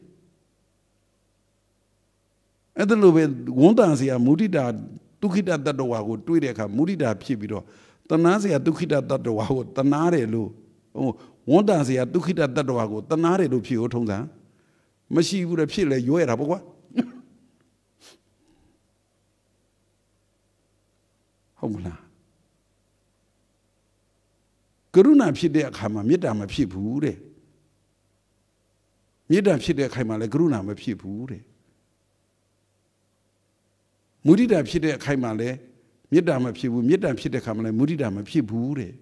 အဲ့ဒါလိုပဲဝန်တန်စရာမုဒိတာဒုက္ခိတတ္တဝါကိုတွေးတဲ့အခါမုဒိတာဖြစ်ပြီးတော့တနာစရာဒုက္ခိတတ္တဝါကိုတနာတယ်လို့ဟိုဝန်တန်စရာဒုက္ခိတတ္တဝါကိုတနာတယ်လို့ဖြစ်လို့ထုံးစံမရှိဘူးလေဖြစ်လေရွေးရတာပေါ့ကွာဟုတ်မလားကရုဏာဖြစ်တဲ့အခါမှာမေတ္တာမဖြစ်ဘူးတဲ့မေတ္တာဖြစ်တဲ့အခါမှာလည်းကရုဏာမဖြစ်ဘူးတဲ့မုဒိတာဖြစ်တဲ့အခိုက်မှာလည်းမေတ္တာမဖြစ်ဘူးမေတ္တာဖြစ်တဲ့ခါမှာလည်းမုဒိတာမဖြစ်ဘူးတဲ့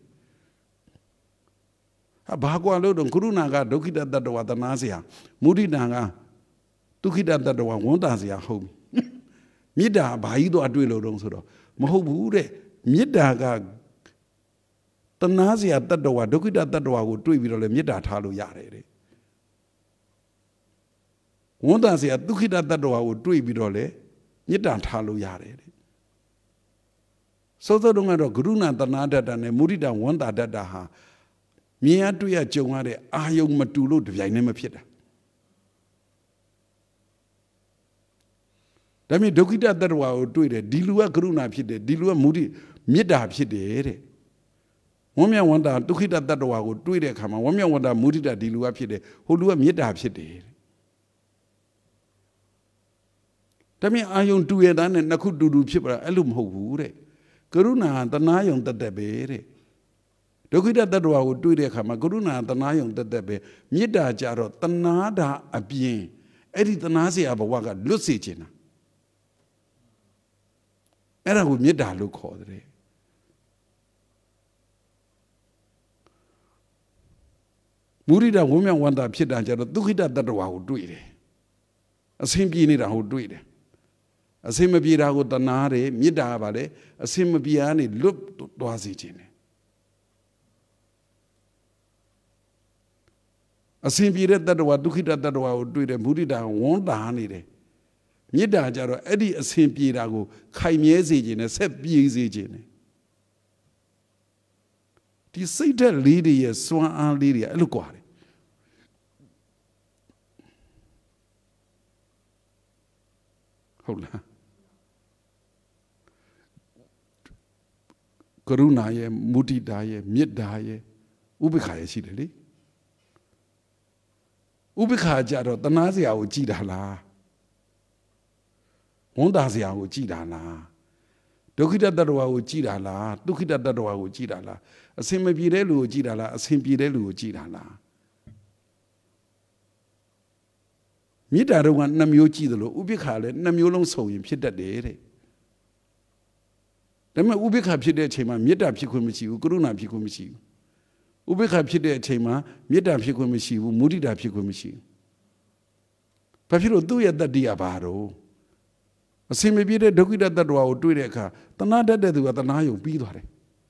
ဟာဘာကွာလို့တော့ကရုဏာကဒုက္ခိတတ္တဝါတနာစရာမုဒိတာကဒုက္ခိတတ္တဝါဝန်တာစရာဟုတ်မေတ္တာဘာကြီးတော့အတွေ့လို့တော့ဆိုတော့မဟုတ်ဘူးတဲ့မေတ္တာကတနာစရာတတ္တဝါဒုက္ခိတတတ္တဝါကိုတွေ့ပြီးတော့လည်းမေတ္တာထားလို့ရတယ်တဲ့ဝန်တာစရာဒုက္ခိတတတ္တဝါကိုတွေ့ပြီးတော့လည်းမေတ္တာထားလို့ရတယ်တဲ့စောစောတုန်းကတော့ကရုဏာတနာတတ်တာနဲ့မုဒိတာဝန္တာတတ်တာဟာမြင်ရတွေ့ရကြုံရတဲ့အာယုံမတူလို့တပြိုင်တည်းမဖြစ်တာဒါမြင်ဒုက္ခိတတ္တဝါကိုတွေ့တယ်ဒီလူကကရုဏာဖြစ်တယ်ဒီလူကမုဒိမေတ္တာဖြစ်တယ်တဲ့ဝမ်းမြောက်ဝန္တာဒုက္ခိတတ္တဝါကိုတွေ့တဲ့အခါမှာဝမ်းမြောက်ဝန္တာမုဒိတာဒီလူကဖြစ်တယ်ဟိုလူကမေတ္တာဖြစ်တယ်တမင်အာယုံတူရတဲ့နဲ့နှစ်ခုတူတူဖြစ်ပါလားအဲ့လိုမဟုတ်ဘူးတဲ့ကရုဏာတနာယုံတသက်ပဲတဲ့ဒုက္ခိတတ္တဝါကိုတွေ့တဲ့အခါမှာကရုဏာတနာယုံတသက်ပဲမေတ္တာကြတော့တနာတာအပြင်အဲ့ဒီတနာစရာဘဝကလွတ်စေချင်တာအဲ့ဒါကိုမေတ္တာလို့ခေါ်တယ်မုဒိတာဝိမြောက်ဝန္တာဖြစ်တာကြတော့ဒုက္ခိတတတ္တဝါကိုတွေ့တယ်အဆင်ပြေနေတာကိုတွေ့တယ်အဆင်မပြေတာကိုတနာတယ်မေတ္တာကပါလေအဆင်မပြေကနေလွတ်သွားစေခြင်းတယ်အဆင်ပြေတဲ့တတ္တဝါဒုက္ခိတတတ္တဝါကိုတွေ့တယ်မုဒိတာဝန်းတာနေတယ်မေတ္တာကြတော့အဲ့ဒီအဆင်ပြေတာကိုခိုင်မြဲစေခြင်းနဲ့ဆက်ပြေစေခြင်းနဲ့ဒီစိတ်ဓာတ်လေးတွေရဲ့စွမ်းအားလေးတွေအဲ့လိုကွာတယ်ဟုတ်လားကရုဏာရဲ့မုဒိတာရဲ့မေတ္တာရဲ့ဥပေက္ခရဲ့ရှိတယ်လေဥပေက္ခကြတော့တနာစရာကိုကြည်တာလားဝန်တာစရာကိုကြည်တာလားဒုက္ခိတတ္တဝါကိုကြည်တာလားဒုက္ခိတတ္တဝါကိုကြည်တာလားအစင်မပြေတဲ့လူကိုကြည်တာလားအစင်ပြေတဲ့လူကိုကြည်တာလားမေတ္တာတော့ကနှစ်မျိုးကြည်တယ်လို့ဥပေက္ခလည်းနှစ်မျိုးလုံးစုံရင်ဖြစ်တတ်တယ်တဲ့ဒါပေမဲ့ဥပေက္ခဖြစ်တဲ့အချိန်မှာမေတ္တာဖြစ်ခွင့်မရှိဘူးကရုဏာဖြစ်ခွင့်မရှိဘူးဥပေက္ခဖြစ်တဲ့အချိန်မှာမေတ္တာဖြစ်ခွင့်မရှိဘူးမုဒိတာဖြစ်ခွင့်မရှိဘူးဘာဖြစ်လို့သူ့ရဲ့တတ္တိကဘာတော့အစင်မပြေတဲ့ဒုက္ခိတတ္တဝါကိုတွေ့တဲ့အခါတဏှာတတ်တဲ့သူကတဏှာယုံပြီးသွားတယ်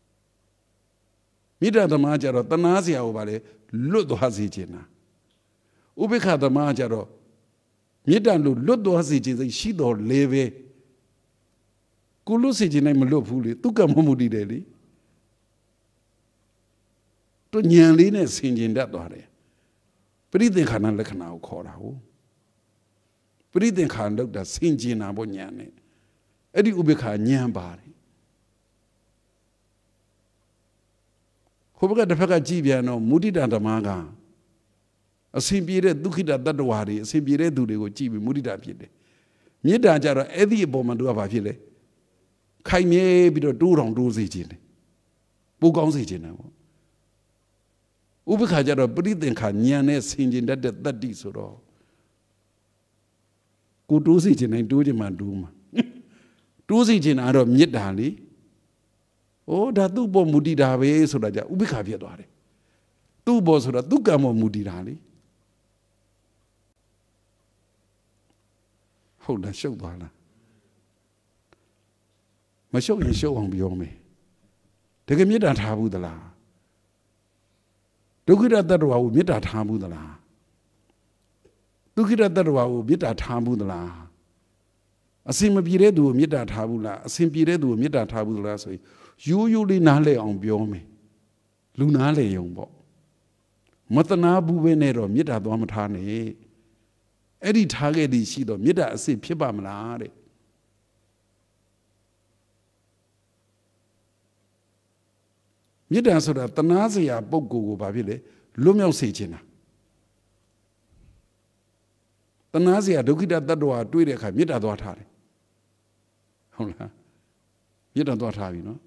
မေတ္တာသမားကြတော့တဏှာစရာကိုပါလေလွတ်သွားစေခြင်းနာဥပေက္ခသမားကြတော့မေတ္တာလို့လွတ်သွားစေခြင်းစိတ်ရှိတော်လေပဲကိုလွတ်စေခြင်းနဲ့မလွတ်ဘူးလေသူကမမှုတည်တယ်လေတို့ဉာဏ်လေးနဲ့ဆင်ခြင်တတ်သွားတယ်ပရိသင်္ခါရလက္ခဏာကိုခေါ်တာဟုတ်ပရိသင်္ခါရလောက်တာဆင်ခြင်တာပေါ့ဉာဏ်နဲ့အဲ့ဒီဥပေက္ခဉာဏ်ပါတယ်ဟိုဘက်ကတစ်ဖက်ကကြည့်ပြန်တော့မုဒိတာဓမ္မကအစဉ်ပြေတဲ့ဒုက္ခိတတတ္တဝါတွေအစဉ်ပြေတဲ့သူတွေကိုကြည့်ပြီးမုဒိတာဖြစ်တယ်မေတ္တာကြတော့အဲ့ဒီအပေါ်မှာသူကဘာဖြစ်လဲခိုင်မြဲပြီးတော့တိုးတောင်တိုးစေခြင်းတယ်ပိုကောင်းစေခြင်းတယ်ပေါ့ဥပ္ပခါကြတော့ပရိသင်္ခါဉာဏ်နဲ့ဆင်ခြင်တတ်တဲ့တတ္တိဆိုတော့ကိုတိုးစီခြင်းတိုင်းတိုးခြင်းမှတိုးမှာတိုးစီခြင်းကတော့မေတ္တာလေဩဒါသူ့ပေါ်မူတည်တာပဲဆိုတာကြဥပ္ပခါဖြစ်သွားတယ်သူ့ပေါ်ဆိုတာသူ့ကံပေါ်မူတည်တာလေဟုတ်လားရှုပ်သွားလားမရှုပ်ရင်ရှုပ်အောင်ပြောမယ်တကယ်မေတ္တာထားဘူးသလားဒုက္ခိတတ္တဝါကိုမေတ္တာထားဘူးသလားဒုက္ခိတတ္တဝါကိုမေတ္တာထားဘူးသလားအစင်မပြေတဲ့သူကိုမေတ္တာထားဘူးလားအစင်ပြေတဲ့သူကိုမေတ္တာထားဘူးသလားဆိုရင်ရိုးရိုးလေးနားလည်အောင်ပြောမယ်လူနားလည်ရုံပေါ့မတနာဘူးပဲနဲ့တော့မေတ္တာသွားမထားနဲ့အဲ့ဒီထားခဲ့သည်ရှိတော့မေတ္တာအစစ်ဖြစ်ပါမလားတဲ့မေတ္တာဆိုတာတနာစရာပုဂ္ဂိုလ်ကိုဘာဖြစ်လဲလွတ်မြောက်စေခြင်းတာတနာစရာဒုက္ခိတတတ္တဝါတွေ့တဲ့အခါမေတ္တာသွားထားတယ်ဟုတ်လားမေတ္တာသွားထားပြီနော်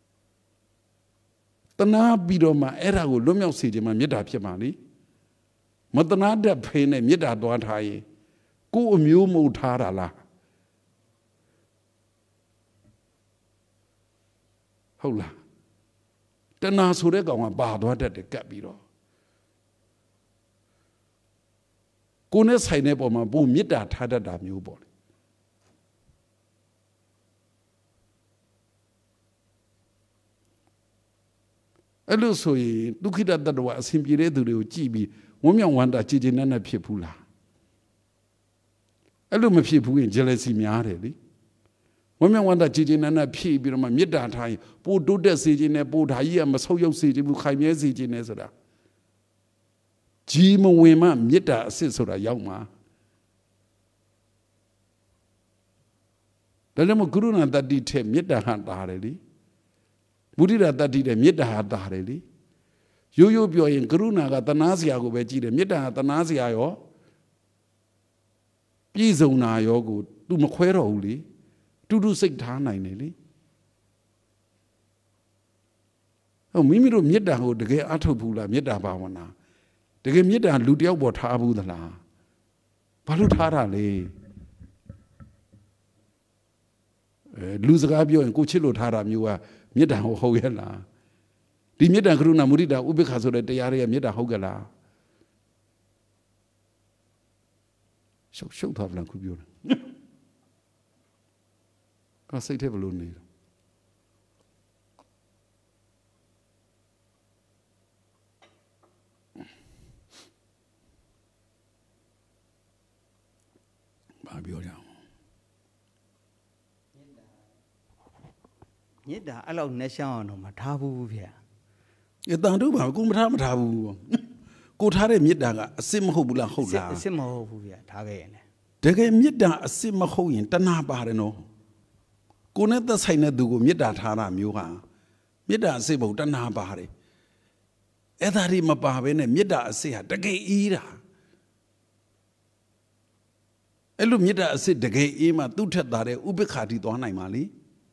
တနာပြီးတော့မှအဲ့ဒါကိုလွတ်မြောက်စေခြင်းမှမေတ္တာဖြစ်ပါလိမတနာတတ်ဖေးနဲ့မေတ္တာသွားထားရင်ကိုယ်အမျိုးမဟုတ်ထားတာလားဟုတ်လားတဏှာဆိုတဲ့ကောင်ကပါသွားတတ်တယ်ကပ်ပြီးတော့ကိုယ်နဲ့ဆိုင်တဲ့ပုံမှာဘုမေတ္တာထားတတ်တာမျိုးပေါ့လေအဲ့လိုဆိုရင်ဒုက္ခိတတတ္တဝါအစဉ်ပြေတဲ့သူတွေကိုကြည့်ပြီးဝမ်းမြောက်ဝမ်းသာကြည်ကျင်နဲ့နဲ့ဖြစ်ဘူးလားအဲ့လိုမဖြစ်ဘူးရင် jealousy များတယ်လေဝမ်းမြောက်ဝမ်းသာကြည်ကျင်နဲ့နဲ့ဖြစ်ပြီးတော့မှမေတ္တာထားရင်ပိုတိုးတက်စေခြင်းနဲ့ပိုဓာကြီးကမဆုပ်ယုပ်စေခြင်းဘူးခိုင်မြဲစေခြင်းနဲ့ဆိုတာကြီးမဝင်မှမေတ္တာအစစ်ဆိုတာရောက်မှာဒါလည်းမကရုဏာတတ္တိထက်မေတ္တာဟန်တာတယ်လေမုဒိတာတတ္တိတဲ့မေတ္တာဟာတာတယ်လေရိုးရိုးပြောရင်ကရုဏာကတနာစရာကိုပဲကြည့်တယ်မေတ္တာကတနာစရာရောပြည့်စုံတာရောကို तू မခွဲတော့ဘူးလေတူတူစိတ်ထားနိုင်တယ်လေဟိုမိမိတို့မေတ္တာကိုတကယ်အထုတ်ဘူးလားမေတ္တာဘာဝနာတကယ်မေတ္တာလူတယောက်ပေါ်ထားဘူးသလားဘာလို့ထားတာလဲလူစကားပြောရင်ကိုချစ်လို့ထားတာမျိုးကမေတ္တာဟုတ်ရဲ့လားဒီမေတ္တာကရုဏာမုဒိတာဥပေက္ခဆိုတဲ့တရားတွေကမေတ္တာဟုတ်ကြလားရှုပ်ရှုပ်သွားဗလားခုပြောတယ်ကစိတ်ထဲဘလို့နေတော့ဘာပြောကြအောင်မေတ္တာအဲ့လောက်နဲ့ရှောင်းအောင်တော့မထားဘူးဗျာ။အတန်တို့ဘာကိုမထားမထားဘူး။ကိုထားတဲ့မေတ္တာကအစစ်မဟုတ်ဘူးလားဟုတ်လား။အစစ်မဟုတ်ဘူးဗျာထားခဲ့ရင်လေ။တကယ်မေတ္တာအစစ်မဟုတ်ရင်တဏှာပါတယ်နော်။ကိုနဲ့သက်ဆိုင်တဲ့သူကိုမေတ္တာထားတာမျိုးဟာမေတ္တာအစစ်မဟုတ်တဏှာပါတယ်။အဲ့ဒါတွေမပါဘဲနဲ့မေတ္တာအစစ်ဟာတကယ်အေးတာ။အဲ့လိုမေတ္တာအစစ်တကယ်အေးမှသူ့ထက်သားတဲ့ဥပိ္ပခာတိသွားနိုင်ပါလေ။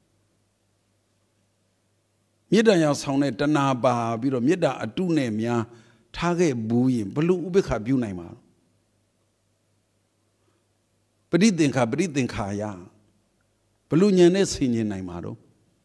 မေတ္တာရောက်ဆောင်တဲ့တဏှာပါပြီးတော့မေတ္တာအတုနဲ့များထားခဲ့ဘူးရင်ဘလို့ဥပိ္ပခာပြုနိုင်မှာပရိသင်္ခာပရိသင်္ခာယဘလို့ဉာဏ်နဲ့ဆင်ញင်နိုင်မှာတော့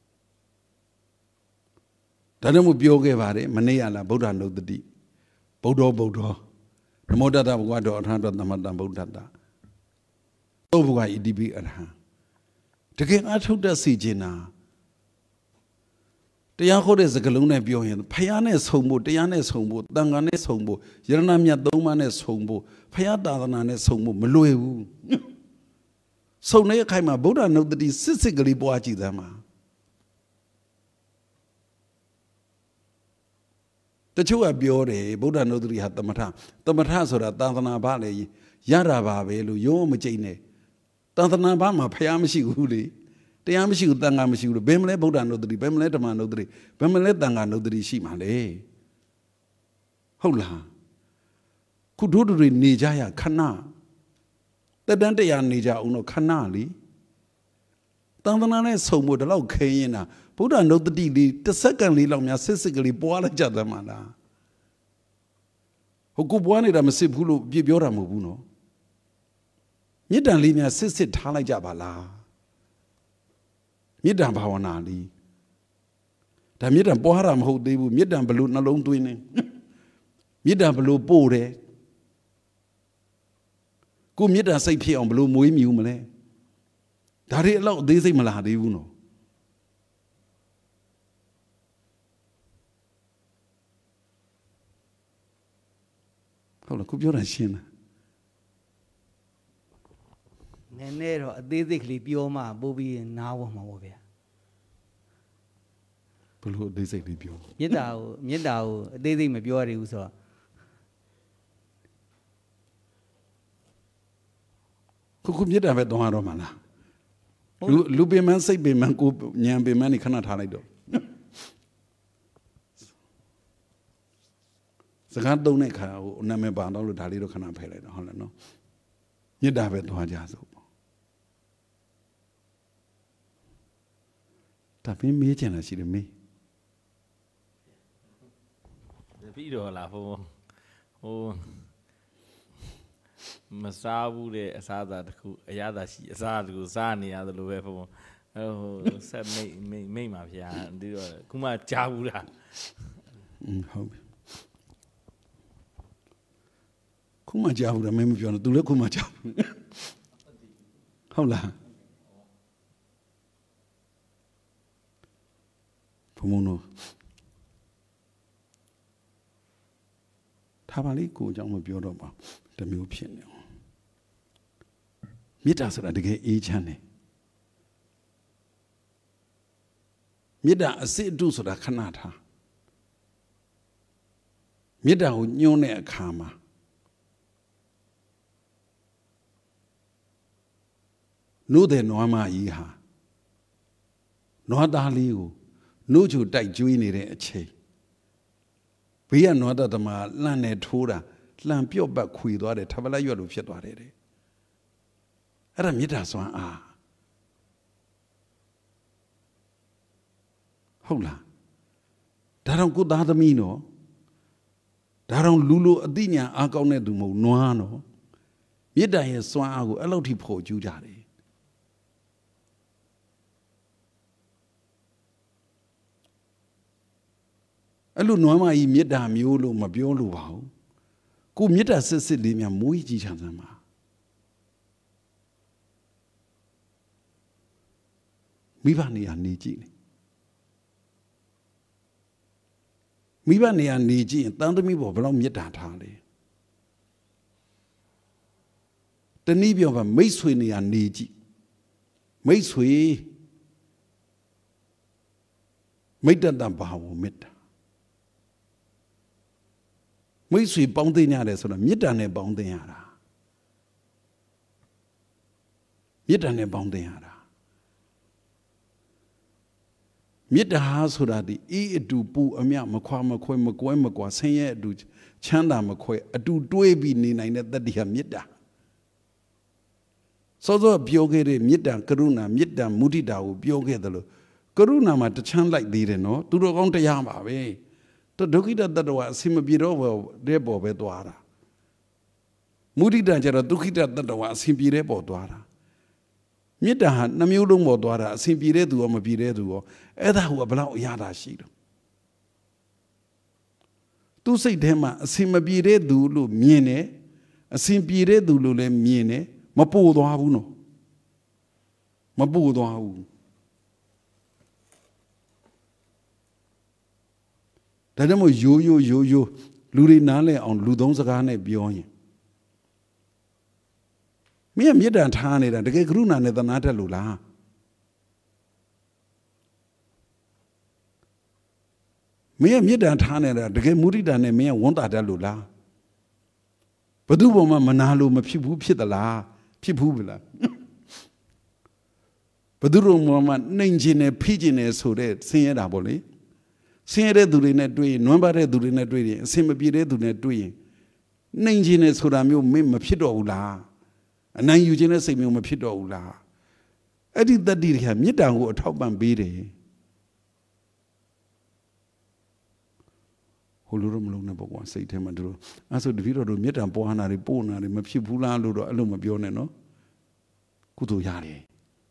ဒါကြောင့်မို့ပြောခဲ့ပါတယ်မနေ့ကလားဗုဒ္ဓနုတ္တိဗုဒ္ဓဗုဒ္ဓနမောတတ္တဘဂဝတောအထံတော်သမတံဗုဒ္ဓတ္တသောဘုရားဣတိပိအရဟံတကယ်အထုတ်တတ်စီခြင်းနာတရားဟောတဲ့စကားလုံးနဲ့ပြောရင်ဖယားနဲ့ဆုံဖို့တရားနဲ့ဆုံဖို့တန်ခါနဲ့ဆုံဖို့ယရဏမြတ်သုံးပါးနဲ့ဆုံဖို့ဖယားသာသနာနဲ့ဆုံဖို့မလွယ်ဘူးဆုံတဲ့အခိုင်မှာဗုဒ္ဓနုတ္တိစစ်စစ်ကလေးပွားကြည့်သမ်းပါတချို့ကပြောတယ်ဗုဒ္ဓနုတ္တိဟာသမထသမထဆိုတာသာသနာ့ဘာလေရတာပါပဲလို့ရုံးမကြိတ်နဲ့သာသနာ့ဘာမှာဖယားမရှိဘူးလေတရားမရှိဘူးတန်ခါမရှိဘူးဘယ်မလဲဗုဒ္ဓနုတ္တိဘယ်မလဲဓမ္မနုတ္တိဘယ်မလဲတန်ခါနုတ္တိရှိမှာလေဟုတ်လားခုတို့တွေနေကြရခဏတက်တန်းတရားနေကြအောင်တော့ခဏလीတန်သနာနဲ့ဆုံဖို့ဒီလောက်ခင်းရင်တာဗုဒ္ဓနုတ္တိလေးတစ်စက္ကန့်လေးလောက်များစစ်စစ်ကလေးပွားလိုက်ကြသမှာလားဟုတ်ကိုပွားနေတာမစစ်ဘူးလို့ပြပြောတာမဟုတ်ဘူးနော်မေတ္တာလေးများစစ်စစ်ထားလိုက်ကြပါလားမေတ္တာဘာဝနာလေးဒါမေတ္တာပွားတာမဟုတ်သေးဘူးမေတ္တာဘလို့နှလုံးသွင်းနေမေတ္တာဘလို့ပို့တယ်ကိုမေတ္တာစိတ်ဖြစ်အောင်ဘလို့မွေးမြူမလဲဒါတွေအလောက်အသေးစိတ်မလာသေးဘူးနော်ဟုတ်လားခုပြောတာရှင်းလားနည်းနည်းတော့အသေးစိတ်ကလေးပြောမှပို့ပြီးနားဝမှာပေါ့ဗျာဘလို့အသေးစိတ်လေးပြောမေတ္တာကိုမေတ္တာကိုအသေးစိတ်မပြောရဘူးဆိုတော့ခုခုမေတ္တာပဲတောင်းရတော့မှာလားလူလူပင်မစိတ်ပင်မကိုဉာဏ်ပင်မနေခဏထားလိုက်တော့စကားသုံးတဲ့ခါဟိုနာမည်ပါတော့လို့ဒါလေးတော့ခဏဖယ်လိုက်တော့ဟုတ်လားနော်မေတ္တာပဲသွားကြစို့ဒါပင်မေးချင်တာရှိတယ်မေးပြီးတော့လားဟိုဟိုမစားဘူးတဲ့အစားအစာတစ်ခုအရသာရှိအစားတစ်ခုစားနေရတယ်လို့ပဲဟိုဟိုဆက်မိတ်မိတ်မိတ်မှာဗျာဒီတော့ခုမှကြားဘူးလားอืมဟုတ်ပြီခုမှကြားဘူးတယ်မင်းမပြောနဲ့ तू လည်းခုမှကြားဟုတ်လားဘုံမနိုထားပါလိကိုအကြောင်းမပြောတော့ပါတမျိုးဖြစ်နေအောင်မေတ္တာဆိုတာတကယ်အေးချမ်းတယ်မေတ္တာအစစ်အတုဆိုတာခဏထားမေတ္တာကိုညှိုးတဲ့အခါမှာနို့တဲ့နွားမကြီးဟာနွားသားလေးကိုနို့ချိုတိုက်ကျွေးနေတဲ့အချိန်ဘေးကနွားသားသမားလှမ်းနေထိုးတာလှမ်းပြော့ပတ်ခွေသွားတယ်ထပ်ပလိုက်ရွက်လို့ဖြစ်သွားတယ်တဲ့အဲ့ဒါမေတ္တာစွမ်းအားဟုတ်လားဒါတော့ကိုသားသမီးနော်ဒါတော့လူလိုအသိဉာဏ်အားကောင်းတဲ့သူမဟုတ်နွားနော်မေတ္တာရဲ့စွမ်းအားကိုအဲ့လောက်ထိဖော်ကျူးကြတယ်အဲ့လိုနွမ်းမကြီးမေတ္တာမျိုးလို့မပြောလို့ပါဘူးကိုမေတ္တာစစ်စစ်လေးများမွေးကြည့်ချင်တယ်မှာမိဘနေရာနေကြည့်မိဘနေရာနေကြည့်ရင်တန်သမီးပေါ်ဘယ်လောက်မေတ္တာထားလဲတနည်းပြောပါမိတ်ဆွေနေရာနေကြည့်မိတ်ဆွေမိတ္တတဘာဝမေတ္တာမိတ်ဆွေပေါင်းသိရတယ်ဆိုတော့မေတ္တာနဲ့ပေါင်းသိရတာမေတ္တာနဲ့ပေါင်းသိရတာမေတ္တာဆိုတာဒီအေးအတူပူအမြမခွာမခွဲမကွဲမကွာဆင်းရဲအတူချမ်းသာမခွဲအတူတွဲပြီးနေနိုင်တဲ့တတ္တိဟာမေတ္တာစောစောပြောခဲ့တဲ့မေတ္တာကရုဏာမေတ္တာမုဒိတာကိုပြောခဲ့တယ်လို့ကရုဏာမှာတချမ်းလိုက်သေးတယ်နော်သူတော်ကောင်းတရားပါပဲတဒုက္ခိတတ္တဝအစီမပြေတော့တဲ့ပေါ်ပဲသွားတာမုဒိတာကျတော့ဒုက္ခိတတ္တဝအစီပြေတဲ့ပေါ်သွားတာမေတ္တာဟာနှမျိုးလုံးပေါ်သွားတာအစီပြေတဲ့သူရောမပြေတဲ့သူရောအဲ့ဒါဟိုဘလောက်အရသာရှိတော့သူစိတ်ထဲမှာအစီမပြေတဲ့သူလို့မြင်တယ်အစီပြေတဲ့သူလို့လည်းမြင်တယ်မပူသွားဘူးနော်မပူသွားဘူးဒါကြောင့်မို့ရိုးရိုးရိုးရိုးလူတွေနားလဲအောင်လူသုံးစကားနဲ့ပြောရင်မင်းကမေတ္တာထားနေတာတကယ်ကရုဏာနဲ့သနာတတ်လို့လားမင်းကမေတ္တာထားနေတာတကယ်မုဒိတာနဲ့မင်းကဝန်တာတတ်လို့လားဘသူ့ပေါ်မှာမနာလို့မဖြစ်ဘူးဖြစ်သလားဖြစ်ဘူးဗလားဘသူ့ပေါ်မှာနှိမ်ခြင်းနဲ့ဖိခြင်းနဲ့ဆိုတဲ့ဆင်းရဲတာပေါ့လေဆင်းရဲတဲ့သူတွေနဲ့တွေ့ရင်နွမ်းပါတဲ့သူတွေနဲ့တွေ့ရင်အစင်မပြေတဲ့သူနဲ့တွေ့ရင်နှိမ်ခြင်းနဲ့ဆိုတာမျိုးမင်းမဖြစ်တော့ဘူးလားအနိုင်ယူခြင်းနဲ့စိတ်မျိုးမဖြစ်တော့ဘူးလားအဲ့ဒီတတ္တိတွေကမေတ္တာကိုအထောက်ပံ့ပေးတယ်ဟိုလိုတော့မလုံးနဲ့ပေါ့ကွာစိတ်ထဲမှာတို့အဲ့ဆိုတပည့်တော်တို့မေတ္တာပွားနာတွေပို့နာတွေမဖြစ်ဘူးလားလို့တော့အဲ့လိုမပြောနဲ့နော်ကုသိုလ်ရတယ်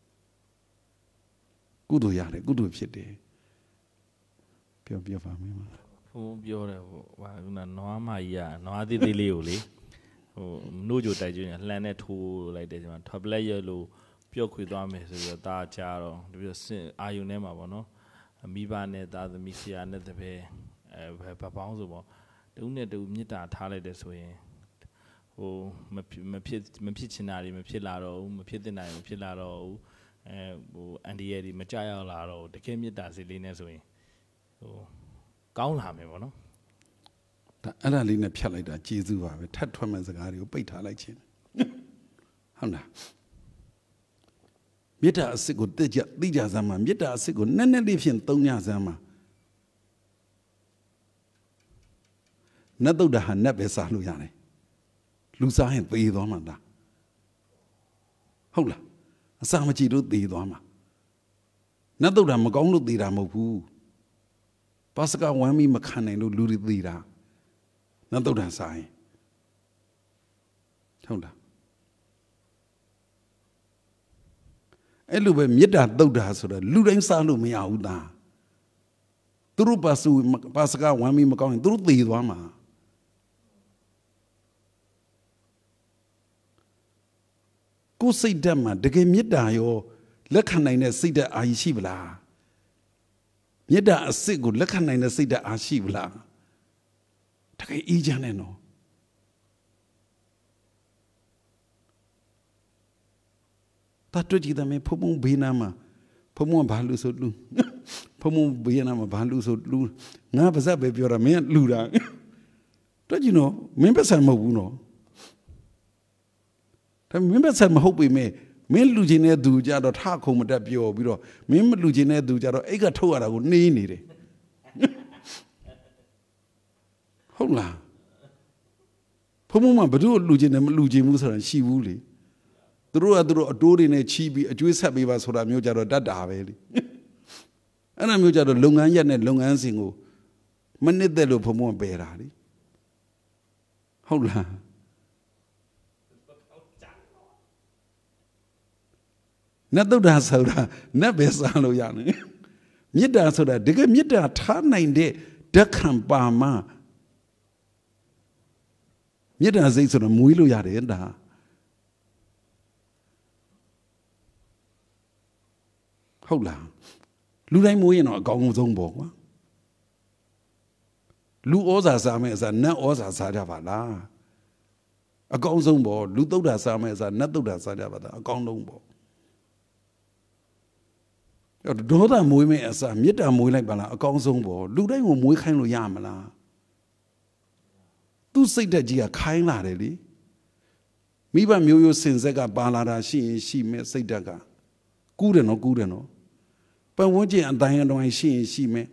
ကုသိုလ်ရတယ်ကုသိုလ်ဖြစ်တယ်ပြောပြောပါမယ်မလားဘုံပြောတယ်ဟိုဟာကနွားမကြီးကနွားသေးသေးလေးကိုလေဟိုနှိုးကြတိုက်ကျွင်းလှမ်းနဲ့ထိုးလိုက်တယ်ဒီမှာထွက်ပလက်ရလို့ပြုတ်ခွေသွားမယ်ဆိုတော့ตาချာတော့ဒီပြစင်အာယုန်ထဲမှာပေါ့နော်မိဘနဲ့သားသမီးဆရာနဲ့တပည့်အဲဘပေါင်းဆိုပေါ့တူနဲ့တူမေတ္တာထားလိုက်တယ်ဆိုရင်ဟိုမဖြစ်မဖြစ်ချင်တာတွေမဖြစ်လာတော့ဘူးမဖြစ်တဲ့နိုင်မဖြစ်လာတော့ဘူးအဲဟိုအန်ဒီရဲ့ဒီမကြောက်ရောက်လာတော့တကယ်မေတ္တာစိတ်လေးနဲ့ဆိုရင်ဟိုကောင်းလာမယ်ပေါ့နော်ဒါအဲ့ဒါလေးနဲ့ဖြတ်လိုက်တာကျေးဇူးပါပဲထပ်ထွက်မဲ့စကားတွေကိုပိတ်ထားလိုက်ခြင်းဟုတ်လားမေတ္တာအစစ်ကိုသိကြသိကြစမ်းမှာမေတ္တာအစစ်ကိုနည်းနည်းလေးဖြင့်သုံးညစမ်းမှာနတ်တုဒ္ဒဟာနတ်ပဲစားလို့ရတယ်လူစားရင်သေသွားမှာလားဟုတ်လားအစာမကြည့်လို့သေသွားမှာနတ်တုဒ္ဒမကောင်းလို့သေတာမဟုတ်ဘူးပါစကဝမ်းမီမခံနိုင်လို့လူတွေသေတာနတ်တုဒ္ဒစားရင်ဟုတ်လားအဲ့လိုပဲမေတ္တာတုဒ္ဒဆိုတာလူတိုင်းစားလို့မရဘူးသားသူတို့ပါစုပါစကဝမ်းမီမကောင်းရင်သူတို့သေသွားမှာကိုယ်စိတ်ဓာတ်မှာတကယ်မေတ္တာရောလက်ခံနိုင်တဲ့စိတ်ဓာတ်အာရုံရှိပလားမေတ္တာအစစ်ကိုလက်ခံနိုင်တဲ့စိတ်ဓာတ်အားရှိပလားတကယ်အေးချမ်းတယ်နော်တတ်တွေ့ကြည့်တယ်မေဖုံဖုံဘေးနာမှာဖုံဖုံဘာလို့ဆိုလူဖုံဖုံဘေးနာမှာဘာလို့ဆိုလူငါပါစပ်ပဲပြောတာမင်းလူတာတွေ့ကြည့်နော်မင်းပါစပ်မဟုတ်ဘူးနော်ဒါမင်းပါစပ်မဟုတ်ပေမဲ့မင်းလူချင်းတဲ့သူကြတော့ထခုံမတက်ပြောပြီးတော့မင်းမလူချင်းတဲ့သူကြတော့အိတ်ကထုတ်ရတာကိုနှေးနေတယ်ဟုတ်လားဖုံဖုံမှာဘယ်သူလူချင်းနဲ့မလူချင်းဘူးဆိုတာရှိဘူးလေသူတို့ကသူတို့အတိုးတွေနဲ့ချီးပြီးအကျွေးဆက်ပေးပါဆိုတာမျိုးကြတော့တတ်တာပဲလေအဲ့ဒါမျိုးကြတော့လုပ်ငန်းရက်နဲ့လုပ်ငန်းစဉ်ကိုမနစ်သက်လို့ဖုံဖုံပယ်တာလေဟုတ်လားနတ်တုဒ္ဒဆိုတာနတ်ပဲစားလို့ရတယ်မေတ္တာဆိုတာတကယ်မေတ္တာထားနိုင်တဲ့ဓာတ်ခံပါမှမေတ္တာစိတ်ဆိုတော့မွေးလို့ရတယ်ဒါဟုတ်လားလူတိုင်းမွေးရင်တော့အကောင်းဆုံးပေါ့ကွာလူဩဇာစားမယ်အစားနတ်ဩဇာစားကြပါလားအကောင်းဆုံးပေါ့လူသုဒ္ဓစားမယ်အစားနတ်သုဒ္ဓစားကြပါလားအကောင်းဆုံးပေါ့ဒေါသမွေးမယ်အစားမေတ္တာမွေးလိုက်ပါလားအကောင်းဆုံးပေါ့လူတိုင်းကိုမွေးခိုင်းလို့ရမလားသူစိတ်ဓာတ်ကြီးကခိုင်းလာတယ်လေမိဘမျိုးရိုးစင်ဆက်ကပါလာတာရှိရင်ရှိမယ်စိတ်ဓာတ်ကကူးတယ်နော်ကူးတယ်နော်ပတ်ဝန်းကျင်အတိုင်းအတိုင်းရှိရင်ရှိမယ်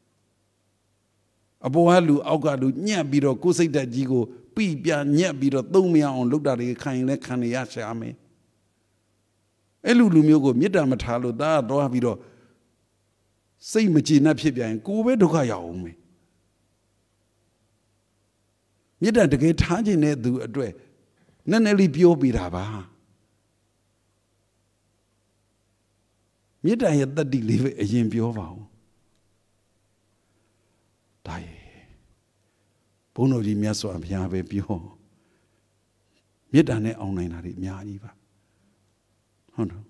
အပေါ်ကလူအောက်ကလူညှက်ပြီးတော့ကိုယ်စိတ်ဓာတ်ကြီးကိုပြပြညက်ပြီးတော့သုံးမရအောင်လုပ်တာတွေခံရင်လည်းခံရရရှာမယ်အဲ့လူလူမျိုးကိုမေတ္တာမထားလို့ဒါတော့ပြီးတော့စိတ်မကြည်နပ်ဖြစ်ပြန်ရင်ကိုယ်ပဲဒုက္ခရောက်အောင်မယ်မေတ္တာတကယ်ထားခြင်းတဲ့သူအတွက်နည်းနည်းလေးပြောပြတာပါမေတ္တာရဲ့တတ္တိလေးပဲအရင်ပြောပါဦးဒါရဲ့ဘုန်းတော်ကြီးမြတ်စွာဘုရားပဲပြောမေတ္တာနဲ့အောင်နိုင်တာတွေအများကြီးပါဟုတ်တော့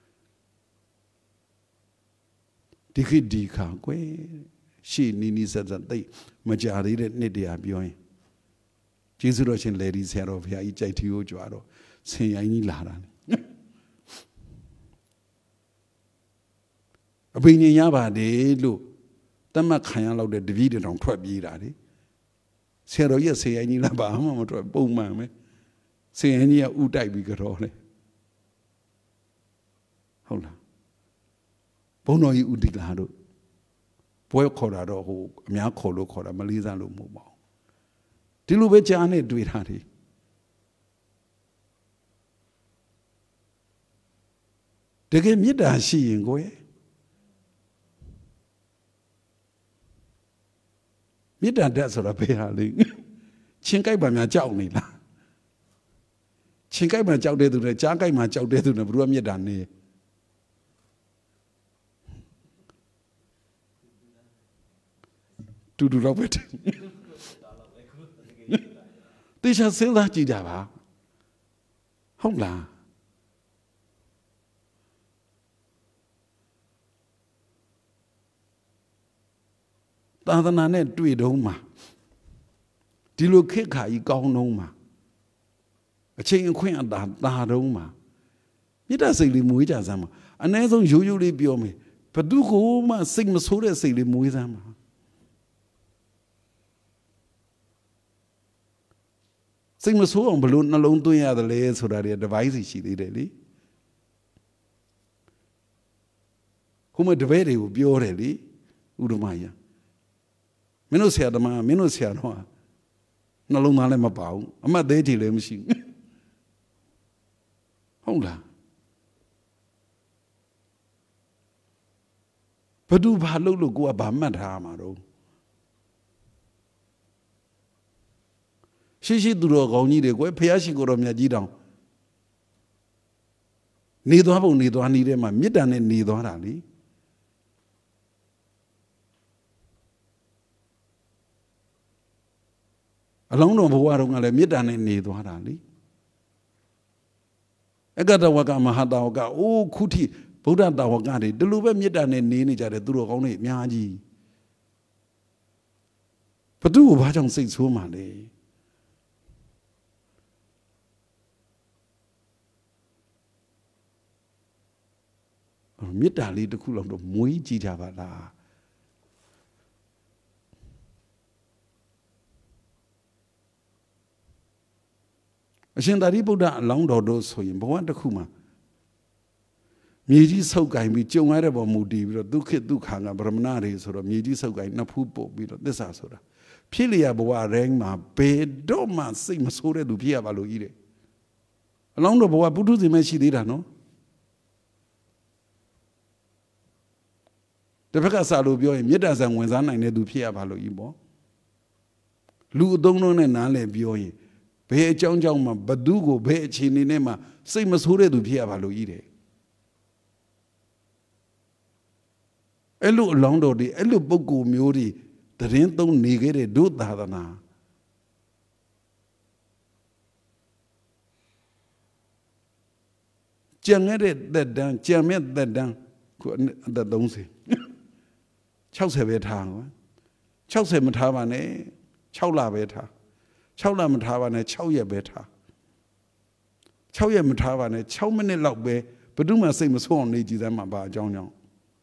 ဒီခေတ်ဒီခါကွယ်ရှေ့နီးနီးဆက်ဆက်သိမကြသေးတဲ့နှစ်တရာပြောရင်ကျေးဇူးတော်ရှင်လေဒီဆရာတော်ဘုရားကြီးကြိုက်ထီကိုကြွားတော့ဆင်ရိုင်းကြီးလာတာအပင်ညင်ရပါတယ်လို့တတ်မှတ်ခံရလောက်တဲ့တပည့်တောင်ထွက်ပြေးတာလေဆရာတော်ရဲ့ဆင်ရိုင်းကြီးလာပါမှမထွက်ပုံမှန်ပဲဆင်ရိုင်းကြီးကဥတိုက်ပြီးကြောလေဟုတ်လားဘုန်းတော်ကြီးဥတီလာတို့ပွဲခေါ်တာတော့ဟိုအများခေါ်လို့ခေါ်တာမလေးစားလို့မဟုတ်ပါဘူးဒီလိုပဲကြားနဲ့တွေ့တာတွေတကယ်မေတ္တာရှိရင်ကိုယ်မေတ္တာတတ်ဆိုတာဘယ်ဟာလဲချင်းကြိုက်ပါများကြောက်နေလားချင်းကြိုက်ပါကြောက်တဲ့သူနဲ့ကြားကြိုက်ပါကြောက်တဲ့သူနဲ့ဘယ်လိုမေတ္တာနေတူတူတော့ပဲတေချာစဉ်းစားကြည့်ကြပါဟုတ်လားသာသနာနဲ့တွေ့တော့မှာဒီလိုခေတ်ခါကြီးကောင်းတော့မှာအချိန်အခွင့်အသာသာတော့မှာမေတ္တာစိတ်လေးမွေးကြစမ်းမှာအ ਨੇ ဆုံးရိုးရိုးလေးပြောမယ်ဘသူကိုမှစိတ်မဆိုးတဲ့စိတ်လေးမွေးစမ်းမှာစိတ်မဆိုးအောင်ဘလို့နှလုံးသွင်းရတယ်လဲဆိုတာတွေတပိုင်းစီရှိသေးတယ်လေခုမှတပည့်တွေကိုပြောတယ်လေဥဒ္ဓမကြီးမင်းတို့ဆရာသမားမင်းတို့ဆရာတော်နှလုံးသားလည်းမပါဘူးအမှတ်သေးချေလည်းမရှိဘူးဟုတ်လားဘသူဘာလုပ်လို့ကိုကဘာမှတ်ထားမှာတော့ရှိရှိသူတော်ကောင်းကြီးတွေကိုဖះရှိကိုတော်မြတ်ကြီးတောင်နေသွားပုံနေသွားနေတဲ့မှာမေတ္တာနဲ့နေသွားတာလေအလောင်းတော်ဘဝတော်ကလည်းမေတ္တာနဲ့နေသွားတာလေအကတဝကမဟာတဝကအိုးခုထိဗုဒ္ဓတဝကတွေဒီလိုပဲမေတ္တာနဲ့နေနေကြတယ်သူတော်ကောင်းတွေအများကြီးဘသူ့ကိုဘာကြောင့်စိတ်ဆိုးမှလဲမေတ္တာလေးတစ်ခုလောက်တော့မွေးကြည့်ကြပါလားအရှင်သာရိပုတ္တအလောင်းတော်တို့ဆိုရင်ဘဝတစ်ခုမှာမြေကြီးဆုပ်ကိုင်ပြီးကြုံရတဲ့ပေါ်မူတည်ပြီးတော့ဒုက္ခဒုက္ခကဗရမဏတွေဆိုတော့မြေကြီးဆုပ်ကိုင်နှစ်ဖူးပုတ်ပြီးတော့သစ္စာဆိုတာဖြစ်လျက်ဘဝရင်းမှာဘယ်တော့မှစိတ်မဆိုးတဲ့သူဖြစ်ရပါလို့ကြီးတယ်အလောင်းတော်ဘဝပုထုဇဉ်မရှိသေးတာနော်တစ်ဖက်ကစာလို့ပြောရင်မေတ္တာဆံဝင်စားနိုင်တဲ့သူဖြစ်ရပါလို့ကြီးပေါ့လူအသုံးလုံးနဲ့နားလည်ပြောရင်ဘယ်အကြောင်းကြောင့်မှဘသူကိုဘယ်အခြေအနေနဲ့မှစိတ်မဆိုးတဲ့သူဖြစ်ရပါလို့ကြီးတယ်အဲ့လိုအလောင်းတော်တွေအဲ့လိုပုံကိုမျိုးတွေ The rain don't negate do that na. Janget that done, Jamet that done, that don't say. Chelsea Vetang, Chelsea Matavane, Chola Veta, Chola Matavane, Choya Beta. Choya Matavane, Chow many lock bay, but do my same as home needs them about John Young.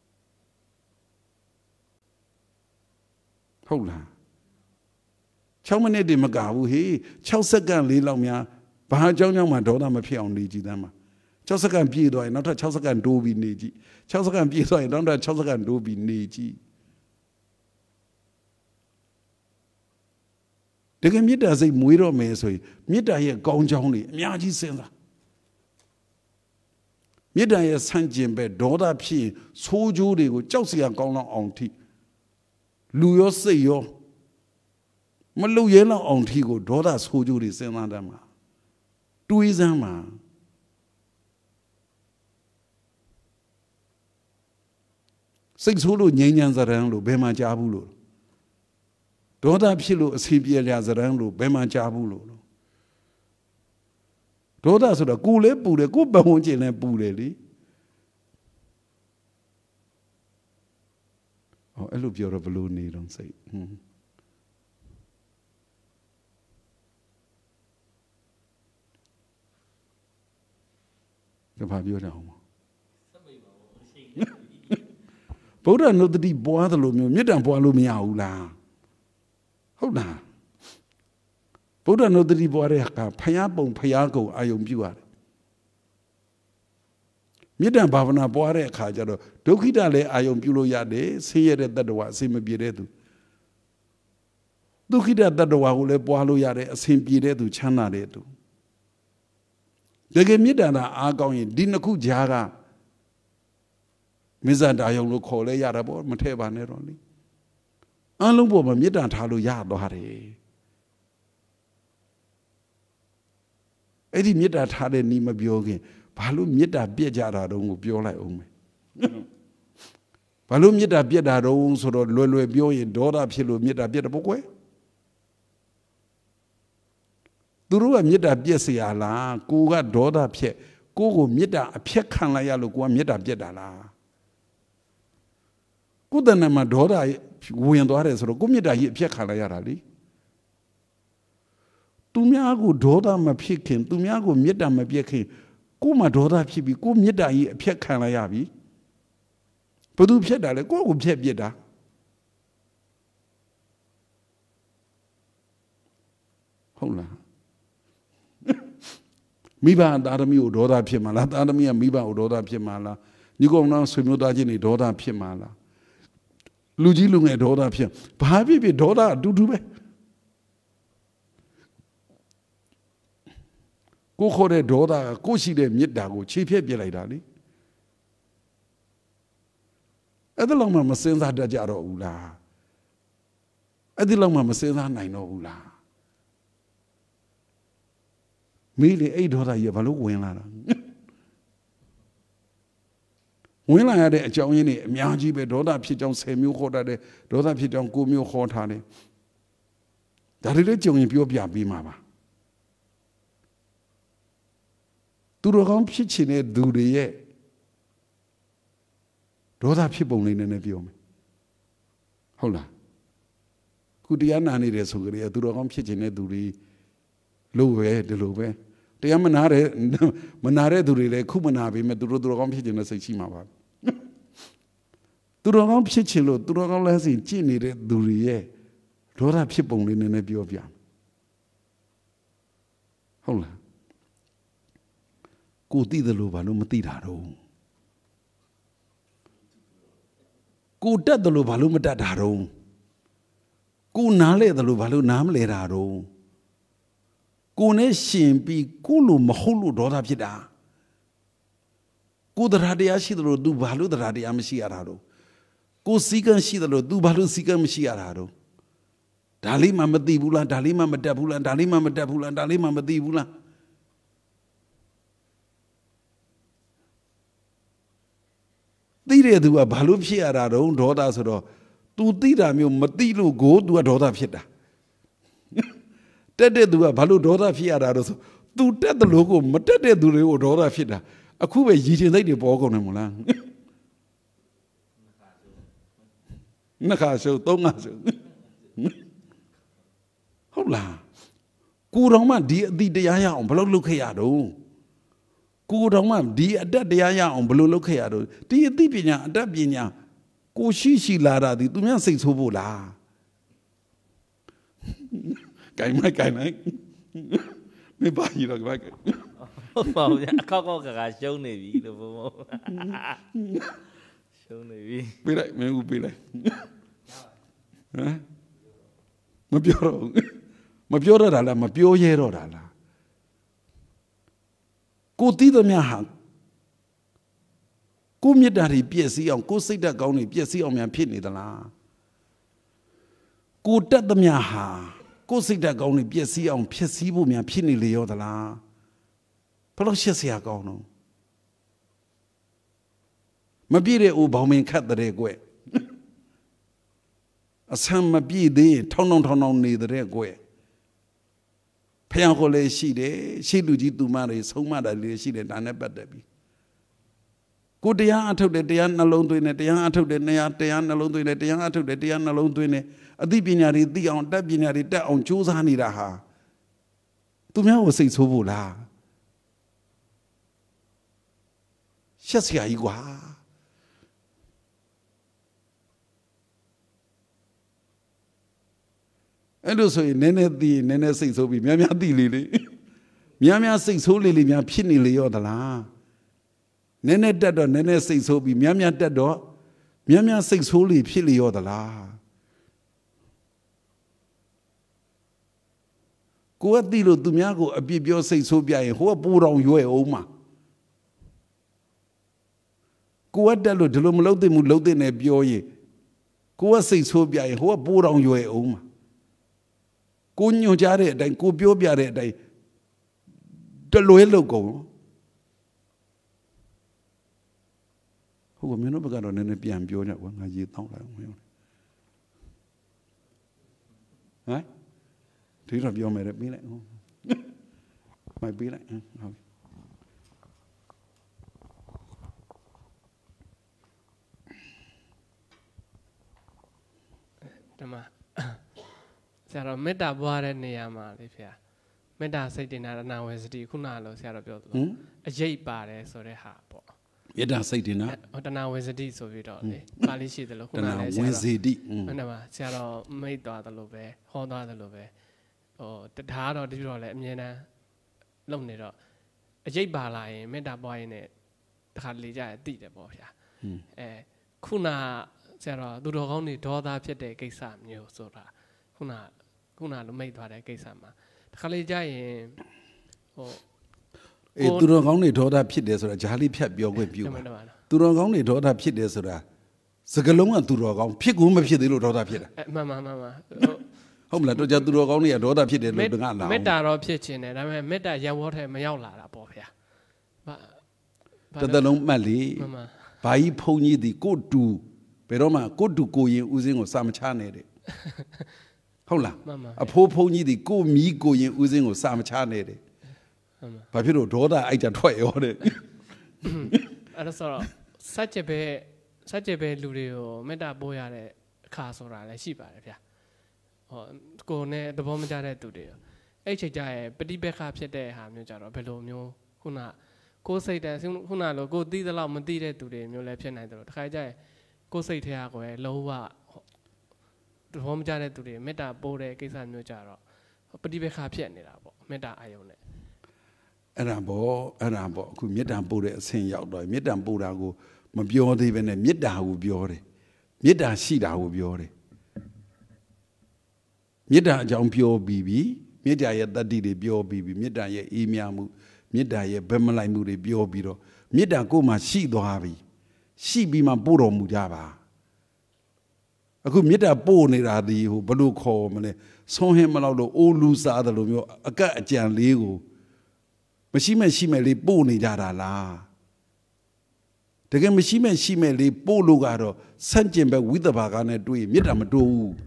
Hold on. Chow many de Magawu, he, Chow second Lee Lomia, but John Young, my daughter, my pion needs them. Chausakan Pido, not a Chausakan do be needy. Chausakan Pido, not a Chausakan do be needy. The Gamita say Muiro Mesoi, Mita here gone Johnny, Miaji Senza. Mita here Sanjin bed, daughter P, so Judy with Chausia gone on tea. Luyo say yo. Malu yellow on tea go, daughter so Judy Senadama. Do is ama. Six hulu nyan zaranglu, Bema Jabulu. Daughter Pilu, C B L Yazaranglu, Bema Jabulu. Daughter so the Gule Bude, good Bahunjin and Budeli. Oh, I look your balloon need on say. The Fabio now. Buddha no the deep boy the lumia, Midan Boalumia. Hold on. Buddha no the deep boy, Payabon, Payago, Ayum Bua. Midan Bavana Boare Kajado, Dokidale, Ayum Bulo Yade, say it that was same Biredu. Dokida that the Wahule Boalo Yade, same Biredu, Chana Redu. The Gemidana are going, Dinaku Jaga. Mizan Ayolo call a yarabo, Mateva Neroni. Unlobo, Midan Talu Yadore. Eddie Midat had a Nima Biogi, Palu Mida Biajara don't go like Ome. Palu Mida Biada owns or Lolo Bio, daughter Pilu Mida Biadaboque. Duru Mida Biasiala, Guga daughter Pie, Go Mida a Piekan Layalugua Mida Biadala. Good than my daughter, we and daughters, or Gumida Piacalayarali. Tumiago daughter, my picking, Tumiago Mida, my picking, go my daughter, Pibi, go Mida Piacalayabi. But do Piedale, go Pieda. Hold on. Miba and Adami, daughter Piemala, Adami and Miba, daughter Piemala. You go now, Sumudaji, daughter Piemala. Luji lung a daughter Piem. Pahabi be daughter, do do be. Go for a daughter, go see them yet dago, cheap here be like daddy. At the long mamma sends that Dajaro Ula. At the long mamma says that I know Ula. Merely eight daughter Yavalu Winner. When I had a Johnny, Miaji, but daughter Pigeon Samuel Hoda, daughter Pigeon Gumio Hotane. That religion in Biobia be mamma. Do the home pitching it, do the ye. Daughter people in a view. Hold on. Could the Anani Resuria do the home pitching it, do the low way, the low way? The Amanare, Manare do the Kumanabi, Meduro do the home pitching as a Chimava. Do the home pitching, do the home lesson, Ginny, do the ye. Daughter people in a view of Yam. Hold on. Go did the Luba, no Matidaro. Go dead the Lubalu Matadaro. Go Nale the Lubalu Nam Leraro. Go Nation be Gulu Mahulu Dora Pida. Go the Radiashi the Dubalu the Radiamshiarado. Go seek and see the Dubalu seek and Shiarado. Dalima Madibula, Dalima Madabula, Dalima Madabula, Dalima Madibula. They do a Balupia, our own daughters, or तू तीरा म्यो मती लो गो तू डोदा फिटा टेटे तू भालू डोदा फिया रो तू टेट लो को मटेटे तू रे डोदा फिटा अखू बे यी चिन सित दे पो कोने मोला नखा सो तों ngà सोဟုတ်လားကိုတော်မှဒီအတိတရားရအောင်ဘယ်လိုလုပ်ခဲ့ရတော့ကိုတော်မှဒီအတက်တရားရအောင်ဘယ်လိုလုပ်ခဲ့ရတော့ဒီအသိပညာအတက်ပညာကိုရှိရှိလာတာဒီသူများစိတ်ဆိုးဖို့လားไกลไหมไกลไหมไม่ပါကြီးတော့ไกลဟုတ်ပါဘူးအကောက်ကောက်ကကရှုံးနေပြီလို့ဘုံဘုံရှုံးနေပြီပေးလိုက်မင်းဦးပေးလိုက်ဟမ်မပြောတော့မပြောတော့တာလားမပြောရဲတော့တာလားကိုတီးသမျှဟာကိုမြတ်တာတွေပြည့်စည်အောင်ကိုစိတ်ဓာတ်ကောင်းတွေပြည့်စည်အောင်များဖြစ်နေသလားကိုတက်သမျှဟာကိုစိတ်ဓာတ်ကောင်းတွေပြည့်စည်အောင်ဖြစ်စည်းဖို့များဖြစ်နေလေရောသလားဘလို့ရှက်စရာကောင်းတော့မပြည့်တဲ့အိုဘောင်မင်းခတ်တဲ့ကွယ်အဆမ်းမပြည့်သေးရင်ထောင်းထောင်းထောင်းထောင်းနေတဲ့ကွယ်ဖျံကိုလည်းရှိတယ်ရှိလူကြီးသူမတွေဆုံးမတာလေးရှိတယ်ဒါနဲ့ပတ်သက်ပြီးကိုတရားအထုတ်တယ်တရားနှလုံးသွင်းတယ်တရားအထုတ်တယ်တရားတရားနှလုံးသွင်းတယ်တရားအထုတ်တယ်တရားနှလုံးသွင်းတယ်အသိပညာတွေသိအောင်တတ်ပညာတွေတက်အောင်ကြိုးစားနေတာဟာသူများကိုစိတ်ဆိုးဖို့လားရှက်စရာကြီးကွာအဲ့လိုဆိုရင်နည်းနည်းသိနည်းနည်းစိတ်ဆိုးပြီးများများသိလေလေများများစိတ်ဆိုးလေလေများဖြစ်နေလေရောသလားနည်းနည်းတက်တော့နည်းနည်းစိတ်ဆိုးပြီးများများတက်တော့များများစိတ်ဆိုးလေဖြစ်လေရောသလားကိုယ်ကသိလို့သူများကိုအပြစ်ပြောစိတ်ဆိုးပြရင်ဟိုကပူတော်ရွယ်အောင်မှာကိုယ်ကတက်လို့ဒီလိုမလုပ်သင့်ဘူးလုပ်သင့်တယ်ပြောရင်ကိုယ်ကစိတ်ဆိုးပြရင်ဟိုကပူတော်ရွယ်အောင်မှာကိုညွှန်ကြားတဲ့အတိုင်းကိုပြောပြတဲ့အတိုင်းတလွဲလုပ်ကုန်ဟုတ်ကဲ့မင်းတို့ဘက်ကတော့နည်းနည်းပြန်ပြောကြကွာငါရေတောင်းလိုက်အောင်မင်းတို့ဟမ်ဒီတော့ပြောမယ်လေပြီးလိုက်ဟုတ်မိုက်ပြီးလိုက်ဟုတ်တမဆရာတော်မေတ္တာပွားတဲ့နေရာမှာလေဖေမေတ္တာစိတ်တင်နာရဏဝေစတိခုနကလို့ဆရာတော်ပြောသလိုအရေးပါတယ်ဆိုတဲ့ဟာပေါ့မေတ္တာစိတ်တင်နာဟောတဏဝေစတိဆိုပြီးတော့လေပါဠိရှိတယ်လို့ခုနကလည်းဆရာတော်ဝေစတိဟုတ်တယ်ပါဆရာတော်မိတ်သွားတယ်လို့ပဲဟောသွားတယ်လို့ပဲဟိုတရားတော်တပြတော့လည်းအမြဲတမ်းလုံနေတော့အရေးပါလာရင်မေတ္တာပွားရင်လည်းတခါလေကြရတိတယ်ပေါ့ဗျာအဲခုနဆရာတော်သူတော်ကောင်းတွေဒေါသဖြစ်တဲ့ကိစ္စမျိုးဆိုတာခုနခုနလိုမိတ်သွားတဲ့ကိစ္စမှာတခါလေကြာရင်ဟိုအေးသူတော်ကောင်းတွေဒေါသဖြစ်တယ်ဆိုတာဂျာလီဖြတ်ပြောခွင့်ပြုပါသူတော်ကောင်းတွေဒေါသဖြစ်တယ်ဆိုတာစကလုံးကသူတော်ကောင်းဖြစ်ကူမဖြစ်သေးလို့ဒေါသဖြစ်တာအမှန်မှန်မှန်ဟုတ်မလားတော့ကြသူတော်ကောင်းတွေကဒေါသဖြစ်တယ်လို့ငါလာမေတ္တာတော့ဖြစ်ခြင်းတယ်ဒါပေမဲ့မေတ္တာရဝေါ်ထဲမရောက်လာတာပေါ့ဗျာတသက်လုံးမှတ်လေဘာကြီးဖုန်ကြီးဒီကိုတူဘယ်တော့မှကိုတူကိုရင်ဦးစင်းကိုစာမချနဲ့တဲ့ဟုတ်လားအဖိုးဖုန်ကြီးဒီကိုမီးကိုရင်ဦးစင်းကိုစာမချနဲ့တဲ့ဘာဖြစ်လို့ဒေါသအိုက်ကြထွက်ရောတဲ့အဲ့ဒါဆိုတော့စัจကြပဲစัจကြပဲလူတွေကိုမေတ္တာပို့ရတဲ့အခါဆိုတာလည်းရှိပါတယ်ဗျာဟောကိုယ်နဲ့သဘောမကျတဲ့သူတွေအဲ့ချိန်ကျရဲ့ပฏิပက္ခဖြစ်တဲ့ဟာမျိုးကြတော့ဘယ်လိုမျိုးခုနကိုယ်စိတ်တန်ခုနလိုကိုသိသလောက်မသိတဲ့သူတွေမျိုးလည်းဖြစ်နိုင်တယ်လို့တခါကျရင်ကိုယ်စိတ်ထဲကကိုယ်လုံးဝသဘောမကျတဲ့သူတွေမေတ္တာပို့တဲ့ကိစ္စမျိုးကြတော့ပฏิပက္ခဖြစ်နေတာပေါ့မေတ္တာအာယုံနဲ့အဲ့ဒါပေါ့အဲ့ဒါပေါ့အခုမေတ္တာပို့တဲ့အဆင့်ရောက်တော့မေတ္တာပို့တာကိုမပြောသေးဘဲနဲ့မေတ္တာကိုပြောတယ်မေတ္တာရှိတာကိုပြောတယ်မေတ္တာအကြောင်းပြောပြီးပြီမေတ္တာရဲ့တတ္တိတွေပြောပြီးပြီမေတ္တာရဲ့အေးမြမှုမေတ္တာရဲ့ဗမလိုက်မှုတွေပြောပြီးတော့မေတ္တာကိုမှရှိသွားပြီရှိပြီးမှပို့တော်မူကြပါအခုမေတ္တာပို့နေတာဒီဟိုဘလို့ခေါ်မလဲဆုံးဟင်းမလောက်လို့အိုးလူစားတယ်လို့မျိုးအကတ်အကြံလေးကိုမရှိမဲ့ရှိမဲ့လေးပို့နေကြတာလားတကယ်မရှိမဲ့ရှိမဲ့လေးပို့လို့ကတော့ဆန့်ကျင်ဘက်ဝိသဘာကနဲ့တွေ့မြစ်တာမတိုးဘူး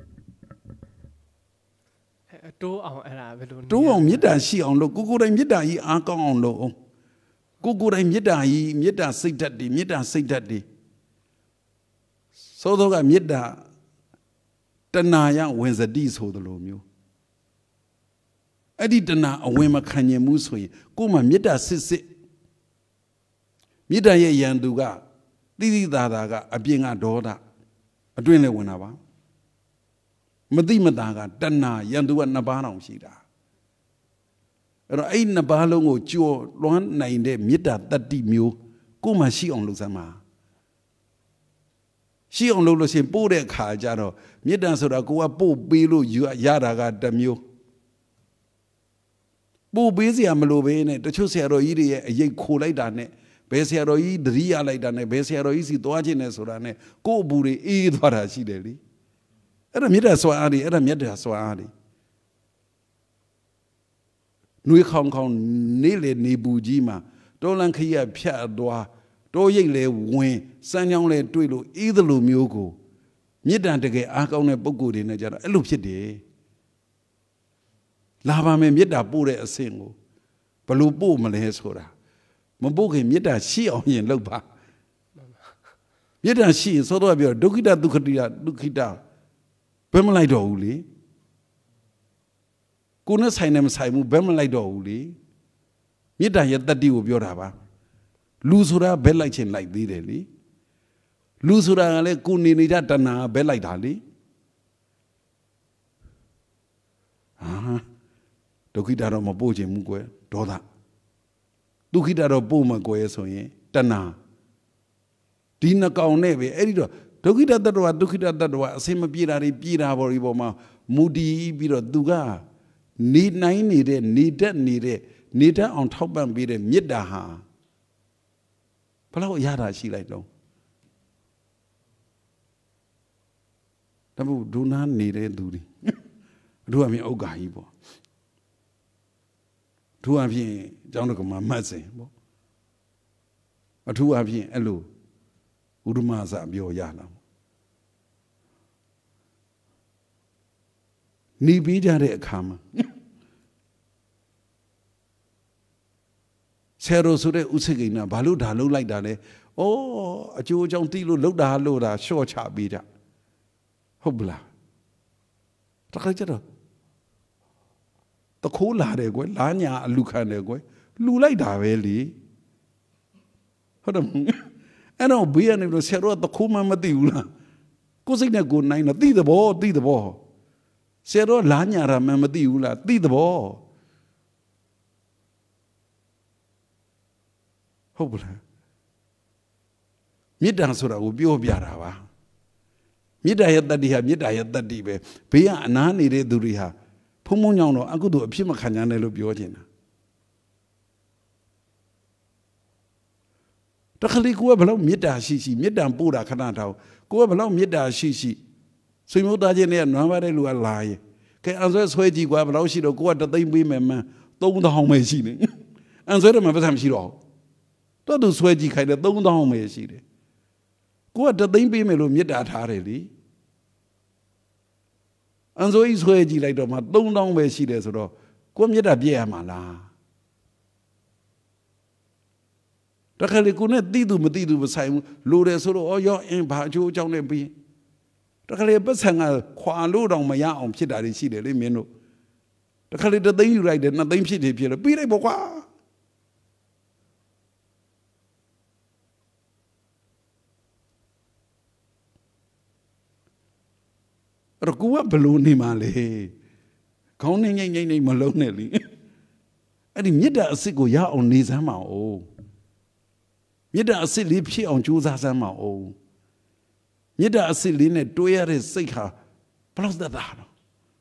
တိုးအောင်အဲ့ဒါဘယ်လိုတိုးအောင်မြစ်တာရှိအောင်လို့ကိုကိုတိုင်းမြစ်တာကြီးအားကောင်းအောင်လို့ကိုကိုတိုင်းမြစ်တာကြီးမြစ်တာစိတ်ဓာတ်တွေမြစ်တာစိတ်ဓာတ်တွေသောသောကမြစ်တာတဏှာရဝင်စတိဆိုသလိုမျိုးအဲ့ဒီတဏှာအဝင်မခံညင်မှုဆိုရင်ကိုယ်မှမြစ်တာစစ်စစ်မြစ်တာရဲ့ရန်သူကတိတိသာသာကအပြင်ကဒေါသအတွင်းလည်းဝင်တာပါမတိမတာကတဏှာရန်သူကနှစ်ပါးတောင်ရှိတာအဲ့တော့အဲ့နှစ်ပါးလုံးကိုကြော်လွှမ်းနိုင်တဲ့မေတ္တာတတ္တိမျိုးကိုယ်မှရှိအောင်လုပ်စမ်းပါရှိအောင်လုပ်လို့ရှိရင်ပို့တဲ့အခါကျတော့မေတ္တာဆိုတာကိုကပို့ပေးလို့ရတာကတစ်မျိုးပို့ပေးစရာမလိုဘဲနဲ့တချို့ဆရာတော်ကြီးတွေရဲ့အရေးခိုလိုက်တာနဲ့ဘယ်ဆရာတော်ကြီးသတိရလိုက်တာနဲ့ဘယ်ဆရာတော်ကြီးစီသွားခြင်းနဲ့ဆိုတာနဲ့ကိုယ့်အပူတွေအေးသွားတာရှိတယ်လေအဲ့ဒါမေတ္တာစွာအားတွေအဲ့ဒါမေတ္တာစွာအားတွေနှွေးခေါင်ခေါင်နေလေနေပူကြီးမှာတောလန်ခရဖြတ်သွားတောရိပ်လေဝင်စမ်းချောင်းလေတွေ့လို့အေးသလိုမျိုးကိုမေတ္တာတကယ်အားကောင်းတဲ့ပုဂ္ဂိုလ်တွေနဲ့ကြတော့အဲ့လိုဖြစ်တယ်လာပါမယ်မေတ္တာပို့တဲ့အဆင့်ကိုဘယ်လိုပို့မလဲဆိုတာမပို့ခင်မေတ္တာရှိအောင်ရင်လုပ်ပါမေတ္တာရှိရင်သောတော်ပြောဒုက္ခိတဒုက္ခတိယဒုက္ခိတဘယ်မလိုက်တော့ဘူးလေကိုနဲ့ဆိုင်နေမဆိုင်ဘူးဘယ်မလိုက်တော့ဘူးလေမေတ္တာရဲ့တတ္တိကိုပြောတာပါလူဆိုတာဘယ်လိုက်ခြင်းလိုက်သေးတယ်လေလူဆိုတာကလည်းကိုနေနေတာတဏှာဘယ်လိုက်တာလေဟာဒုက္ခိတတော့မပို့ခြင်းဘူးကွယ်ဒေါသဒုက္ခိတတော့ပို့မကွယ်ဆိုရင်တဏှာဒီနှကောင်နဲ့ပဲအဲ့ဒီတော့ဒုက္ခိတတ္တဝဒုက္ခိတတ္တဝအစင်မပြေတာတွေပြေတာပေါ်ဒီပေါ်မှာမူတည်ပြီးတော့သူကနေနိုင်နေတဲ့နေတတ်နေတဲ့နေတတ်အောင်ထောက်ပံ့ပေးတဲ့မေတ္တာဟာဘယ်လောက်ရတာရှိလိုက်တော့ဒါမို့ဒုနာနေတဲ့သူတွေအထူးအပြင်ဥက္ကာကြီးပေါ့အထူးအပြင်ကျောင်းတော်ကမှာမှတ်စင်ပေါ့အထူးအပြင်အဲ့လိုဥဒ္ဓမစပြောရလာနေပြီးကြတဲ့အခါမှာဆရာတော်ဆိုတဲ့ဥစ္စာကိန်းကဘာလို့ဒါလုံးလိုက်တာလဲ။အော်အကျိုးအကြောင်းသိလို့လောက်တာလို့တာရှော့ချပေးတာဟုတ်ပလား။တခါကျတော့တခိုးလာတယ်ကွယ်လာညာအလူခံတယ်ကွယ်လူလိုက်တာပဲလေဟုတ်တယ်အဲ့တော့ဘေးကနေလို့ဆရာတော်ကတခိုးမှမသိဘူးလားကိုယ်စိတ်နဲ့ကိုယ်နိုင်တော့သိတဲ့ဘောသိတဲ့ဘောဆရာတော်လာညာတာမှမသိဘူးလားသိတဲ့ဘောဟုတ်ပလားမေတ္တာဆိုတာကိုပြောပြတာပါမေတ္တာရဲ့တတ္တိဟာမေတ္တာရဲ့တတ္တိပဲဘေးကအနားနေတဲ့သူတွေဟာဖုံဖုံညောင်းတော့အကုသိုလ်အဖြစ်မခံကြနဲ့လို့ပြောချင်တာတခါလေကိုကဘလောက်မေတ္တာရှိရှိမေတ္တာပို့တာခဏထောင်ကိုကဘလောက်မေတ္တာရှိရှိဆွေမျိုးသားချင်းနဲ့နွမ်းပါတဲ့လူကလာရင်ကဲအန်ဆွဲဆွဲကြည့်ကွာဘလောက်ရှိတော့ကိုကတသိမ့်ပေးမယ်မှန်းသုံးထောင်ပဲရှိတယ်အန်ဆွဲတော့မှပတ်စံမရှိတော့တော်သူဆွဲကြည့်ခိုင်းတယ်သုံးထောင်ပဲရှိတယ်ကိုကတသိမ့်ပေးမယ်လို့မေတ္တာထားတယ်လေအန်ဆွဲကြီးဆွဲကြည့်လိုက်တော့မှသုံးထောင်ပဲရှိတယ်ဆိုတော့ကိုမေတ္တာပြည့်ရမှာလားတခါလေကိုနဲ့တိသူမတိသူမဆိုင်ဘူးလိုတယ်ဆိုတော့အော်ရောအင်းဘာအချိုးအကြောင်းနဲ့ပြီးတခါလေပတ်စံကခွာလို့တောင်မရအောင်ဖြစ်တာတွေရှိတယ်လေမင်းတို့တခါလေတသိန်းယူလိုက်တယ်နှစ်သိန်းဖြစ်တယ်ဖြစ်တယ်ပြီးလိုက်ပေါ့ကွာအဲ့တော့ကိုကဘလို့နေမှာလေခေါင်းနဲ့ငိမ့်ငိမ့်နေမလုံးနဲ့လေအဲ့ဒီမေတ္တာအစစ်ကိုရအောင်နေစမ်းပါဦးမေတ္တာအစစ်လေးဖြစ်အောင်ကြိုးစားစမ်းပါဦးမေတ္တာအစစ်လေးနဲ့တွဲရတဲ့စိတ်ဟာဘယ်လောက်သက်သာတော့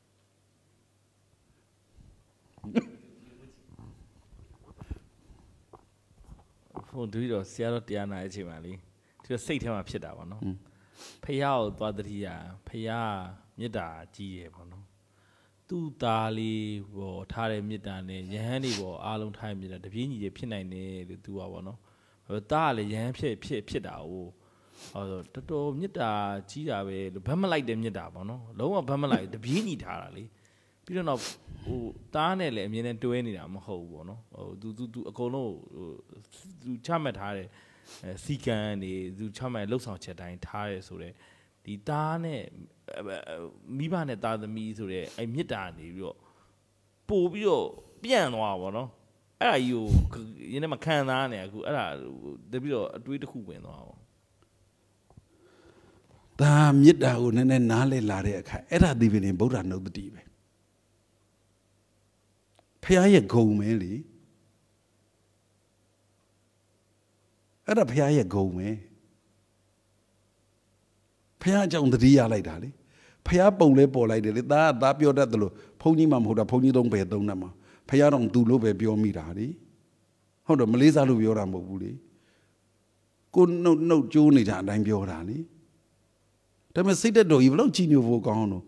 ဟိုဒီတော့ဆရာတော်တရားနာတဲ့အချိန်မှာလေဒီစိတ်ထဲမှာဖြစ်တာပေါ့နော်ဖះကိုသွားတတိယဖះမေတ္တာကြီးရပေါ့နော်သူ့သားလေးပေါ်ထားတဲ့မေတ္တာနဲ့ယဟန်တွေပေါ်အားလုံးထားတဲ့မေတ္တာတပြင်းကြီးဖြစ်နိုင်တယ်လို့သူကပေါ့နော်တားလေရမ်းဖြစ်ဖြစ်ဖြစ်တာဟိုဟောတော်တော်မြစ်တာကြီးတာပဲဘတ်မလိုက်တဲ့မြစ်တာပေါ့နော်လုံးဝဘတ်မလိုက်တပြေးညီထားတာလေပြီးတော့ဟိုတားနဲ့လည်းအမြင်နဲ့တွဲနေတာမဟုတ်ဘူးပေါ့နော်ဟို तू तू तू အကုန်လုံးဟို तू ချမှတ်ထားတဲ့စီကံနေ तू ချမှတ်လှုပ်ဆောင်ချက်တိုင်းထားရဲဆိုတဲ့ဒီတားနဲ့မိဘနဲ့တာသမီးဆိုတဲ့အဲ့မြစ်တာနေပြီးတော့ပို့ပြီးတော့ပြန့်သွားပါတော့အဲ့ဒါကြီးကိုရင်းနဲ့မခံသားနေအခုအဲ့ဒါတပြီးတော့အတွေးတစ်ခုဝင်သွားပါဒါမြစ်တာကိုနည်းနည်းနားလဲလာတဲ့အခါအဲ့ဒါဒီပင်ဗုဒ္ဓနုဒ္ဒတိပဲဖះရဲ့ဂုံပဲလေအဲ့ဒါဖះရဲ့ဂုံပဲဖះအကြောင်းတတိရလိုက်တာလေဖះပုံလဲပေါ်လိုက်တယ်လေသားသားပြောတတ်တယ်လို့ဘုန်းကြီးမှမဟုတ်တာဘုန်းကြီးသုံးပဲသုံးတယ်မှာဖះတော့သူ့လို့ပဲပြောမိတာလေဟုတ်တော့မလေးစားလို့ပြောတာမဟုတ်ဘူးလေကိုနှုတ်နှုတ်ကျိုးနေကြအတိုင်းပြောတာလေဒါပေမဲ့စိတ်တက်တော်ကြီးဘလို့ကြည်ညိုဖို့ကောင်းတော့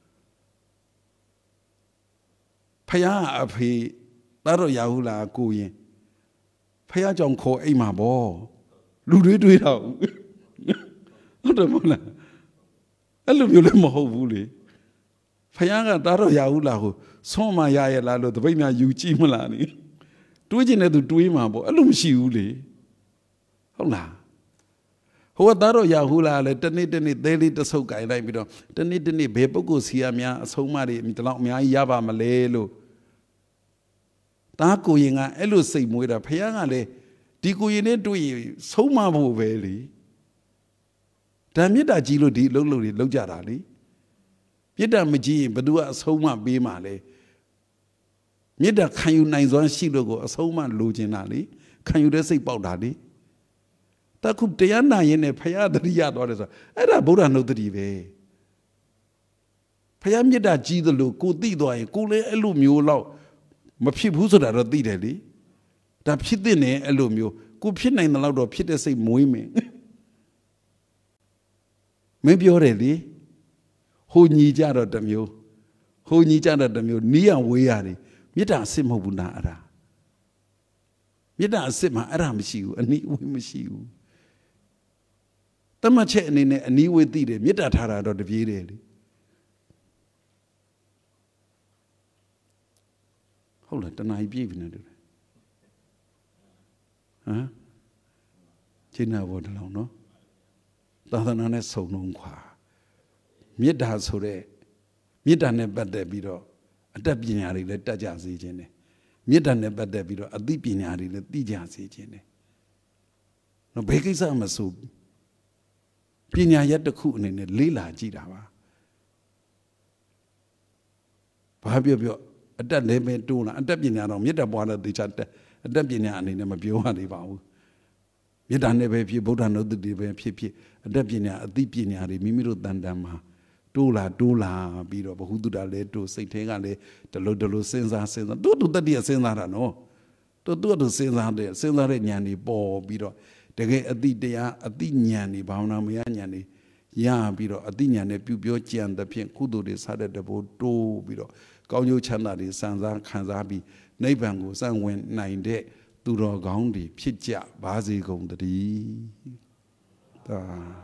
ဖះအဖေသားတော့ရဟုလားကိုရင်ဖះကြောင့်ခေါ်အိမ်မှာပေါ့လူတွေတွေးတော့ဟုတ်တယ်မဟုတ်လားအဲ့လိုမျိုးလည်းမဟုတ်ဘူးလေဖះကသားတော့ရဟုလားကိုဆွမ်းမရရလားလို့တပိတ်များယူကြည့်မလားနိတွေးကျင်တဲ့သူတွေးမှာပေါ့အဲ့လိုမရှိဘူးလေဟုတ်လားဟိုကသားတော့ရဟုလားလေတနေ့တနေ့သေးလေးတဆုပ်ကြိုင်လိုက်ပြီးတော့တနေ့တနေ့ဘယ်ပုဂ္ဂိုလ်စီရများအဆုံးမတွေဒီလောက်အများကြီးရပါမလဲလို့သားကိုရင်ကအဲ့လိုစိတ်မွေးတာဖះကလည်းဒီကိုရင်နဲ့တွေ့ရင်ဆုံးမဖို့ပဲလေဓာမေတ္တာကြီးလို့ဒီအလုပ်လုပ်တွေလုပ်ကြတာလေမေတ္တာမကြီးရင်ဘယ်သူကအဆုံးမပေးမှာလဲမေတ္တာခံယူနိုင်စွမ်းရှိလို့ကိုအဆုံးမလိုချင်တာလေခံယူတဲ့စိတ်ပေါက်တာလေတခုတရားနာရင်နဲ့ဖះတတိယသွားတယ်ဆိုအဲ့ဒါဗုဒ္ဓနုဒ္ဒတိပဲဖះမေတ္တာကြီးသလိုကိုသိသွားရင်ကိုလည်းအဲ့လိုမျိုးလောက်မဖြစ်ဘူးဆိုတာတော့သိတယ်လေဒါဖြစ်တဲ့နဲ့အဲ့လိုမျိုးကိုဖြစ်နိုင်တဲ့လောက်တော့ဖြစ်တဲ့စိတ်မွေးမယ်မင်းပြောတယ်လေဟိုညီကြတော့တမျိုးဟိုညီကြတော့တမျိုးနီးရဝေးရတယ်မေတ္တာအစစ်မဟုတ်ဘူးနာအဲ့ဒါမေတ္တာအစစ်မှာအဲ့ဒါမရှိဘူးအနီးဝေးမရှိဘူးတမတ်ချက်အနေနဲ့အနီးဝေးသိတယ်မေတ္တာထားတာတော့တပြေးတယ်လေဟုတ်လားတဏှာကြီးပြည့်ပြီနဲ့တူတယ်ဟမ်ရှင်းနာဘောတလောင်နော်သာသနာနဲ့စုံလုံးခွာမေတ္တာဆိုတဲ့မေတ္တာနဲ့ပတ်သက်ပြီးတော့အတတ်ပညာတွေလည်းတတ်ကြစေခြင်းတယ်မေတ္တာနဲ့ပတ်သက်ပြီးတော့အသိပညာတွေလည်းသိကြစေခြင်းတယ်နော်ဘယ်ကိစ္စမဆိုပညာရက်တစ်ခုအနေနဲ့လေးလာကြည့်တာပါဘာပြောပြောအတတ်လည်းပဲတိုးလာအတတ်ပညာတော့မေတ္တာပွားတဲ့သေချာအတတ်ပညာအနေနဲ့မပြောရသေးပါဘူးမေတ္တာနဲ့ပဲဖြစ်ဗုဒ္ဓနုဒ္ဒတိပဲဖြစ်ဖြစ်အတတ်ပညာအသိပညာတွေမိမိတို့တန်တန်မှာတိုးလာတိုးလာပြီးတော့ဘဟုတုတလည်းတိုးစိတ်ထဲကလည်းဒလို့ဒလို့စဉ်းစားစဉ်းစားတို့တို့တတိယစဉ်းစားတာနော်တို့တို့တို့စဉ်းစားတဲ့စဉ်းစားတဲ့ဉာဏ်တွေပေါ်ပြီးတော့တကယ်အသိတရားအသိဉာဏ်တွေဘာဝနာမယဉာဏ်တွေရပြီးတော့အသိဉာဏ်နဲ့ပြုပြောကြံတဲ့ဖြင့်ကုသိုလ်တွေစားတဲ့တဘောတိုးပြီးတော့ကောင်းကျိုးချမ်းသာတွေစံစားခံစားပြီးနိဗ္ဗာန်ကိုစံဝင်နိုင်တဲ့သူတော်ကောင်းတွေဖြစ်ကြပါစေကုန်တည်းဒါ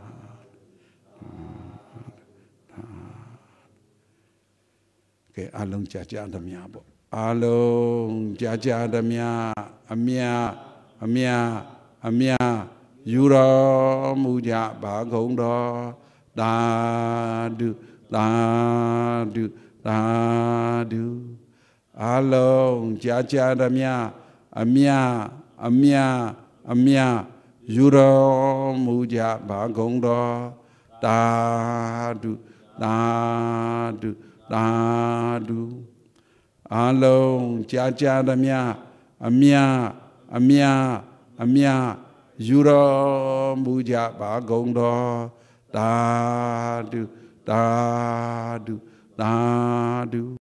ကဲအလုံးကြာကြာသမျှပေါ့အလုံးကြာကြာသမျှအမြအမြအမြယူတော်မူကြပါကုန်တော်သာဓုသာဓုသာဓုအလုံးကြာကြာသမျှအမြအမြအမြယူတော်မူကြပါကုန်တော်သာဓုသာဓုသာဓုအလုံးကြာကြာသမျှအမြအမြအမြယူတော်မူကြပါကုန်တော်သာဓုသာဓုသာဓု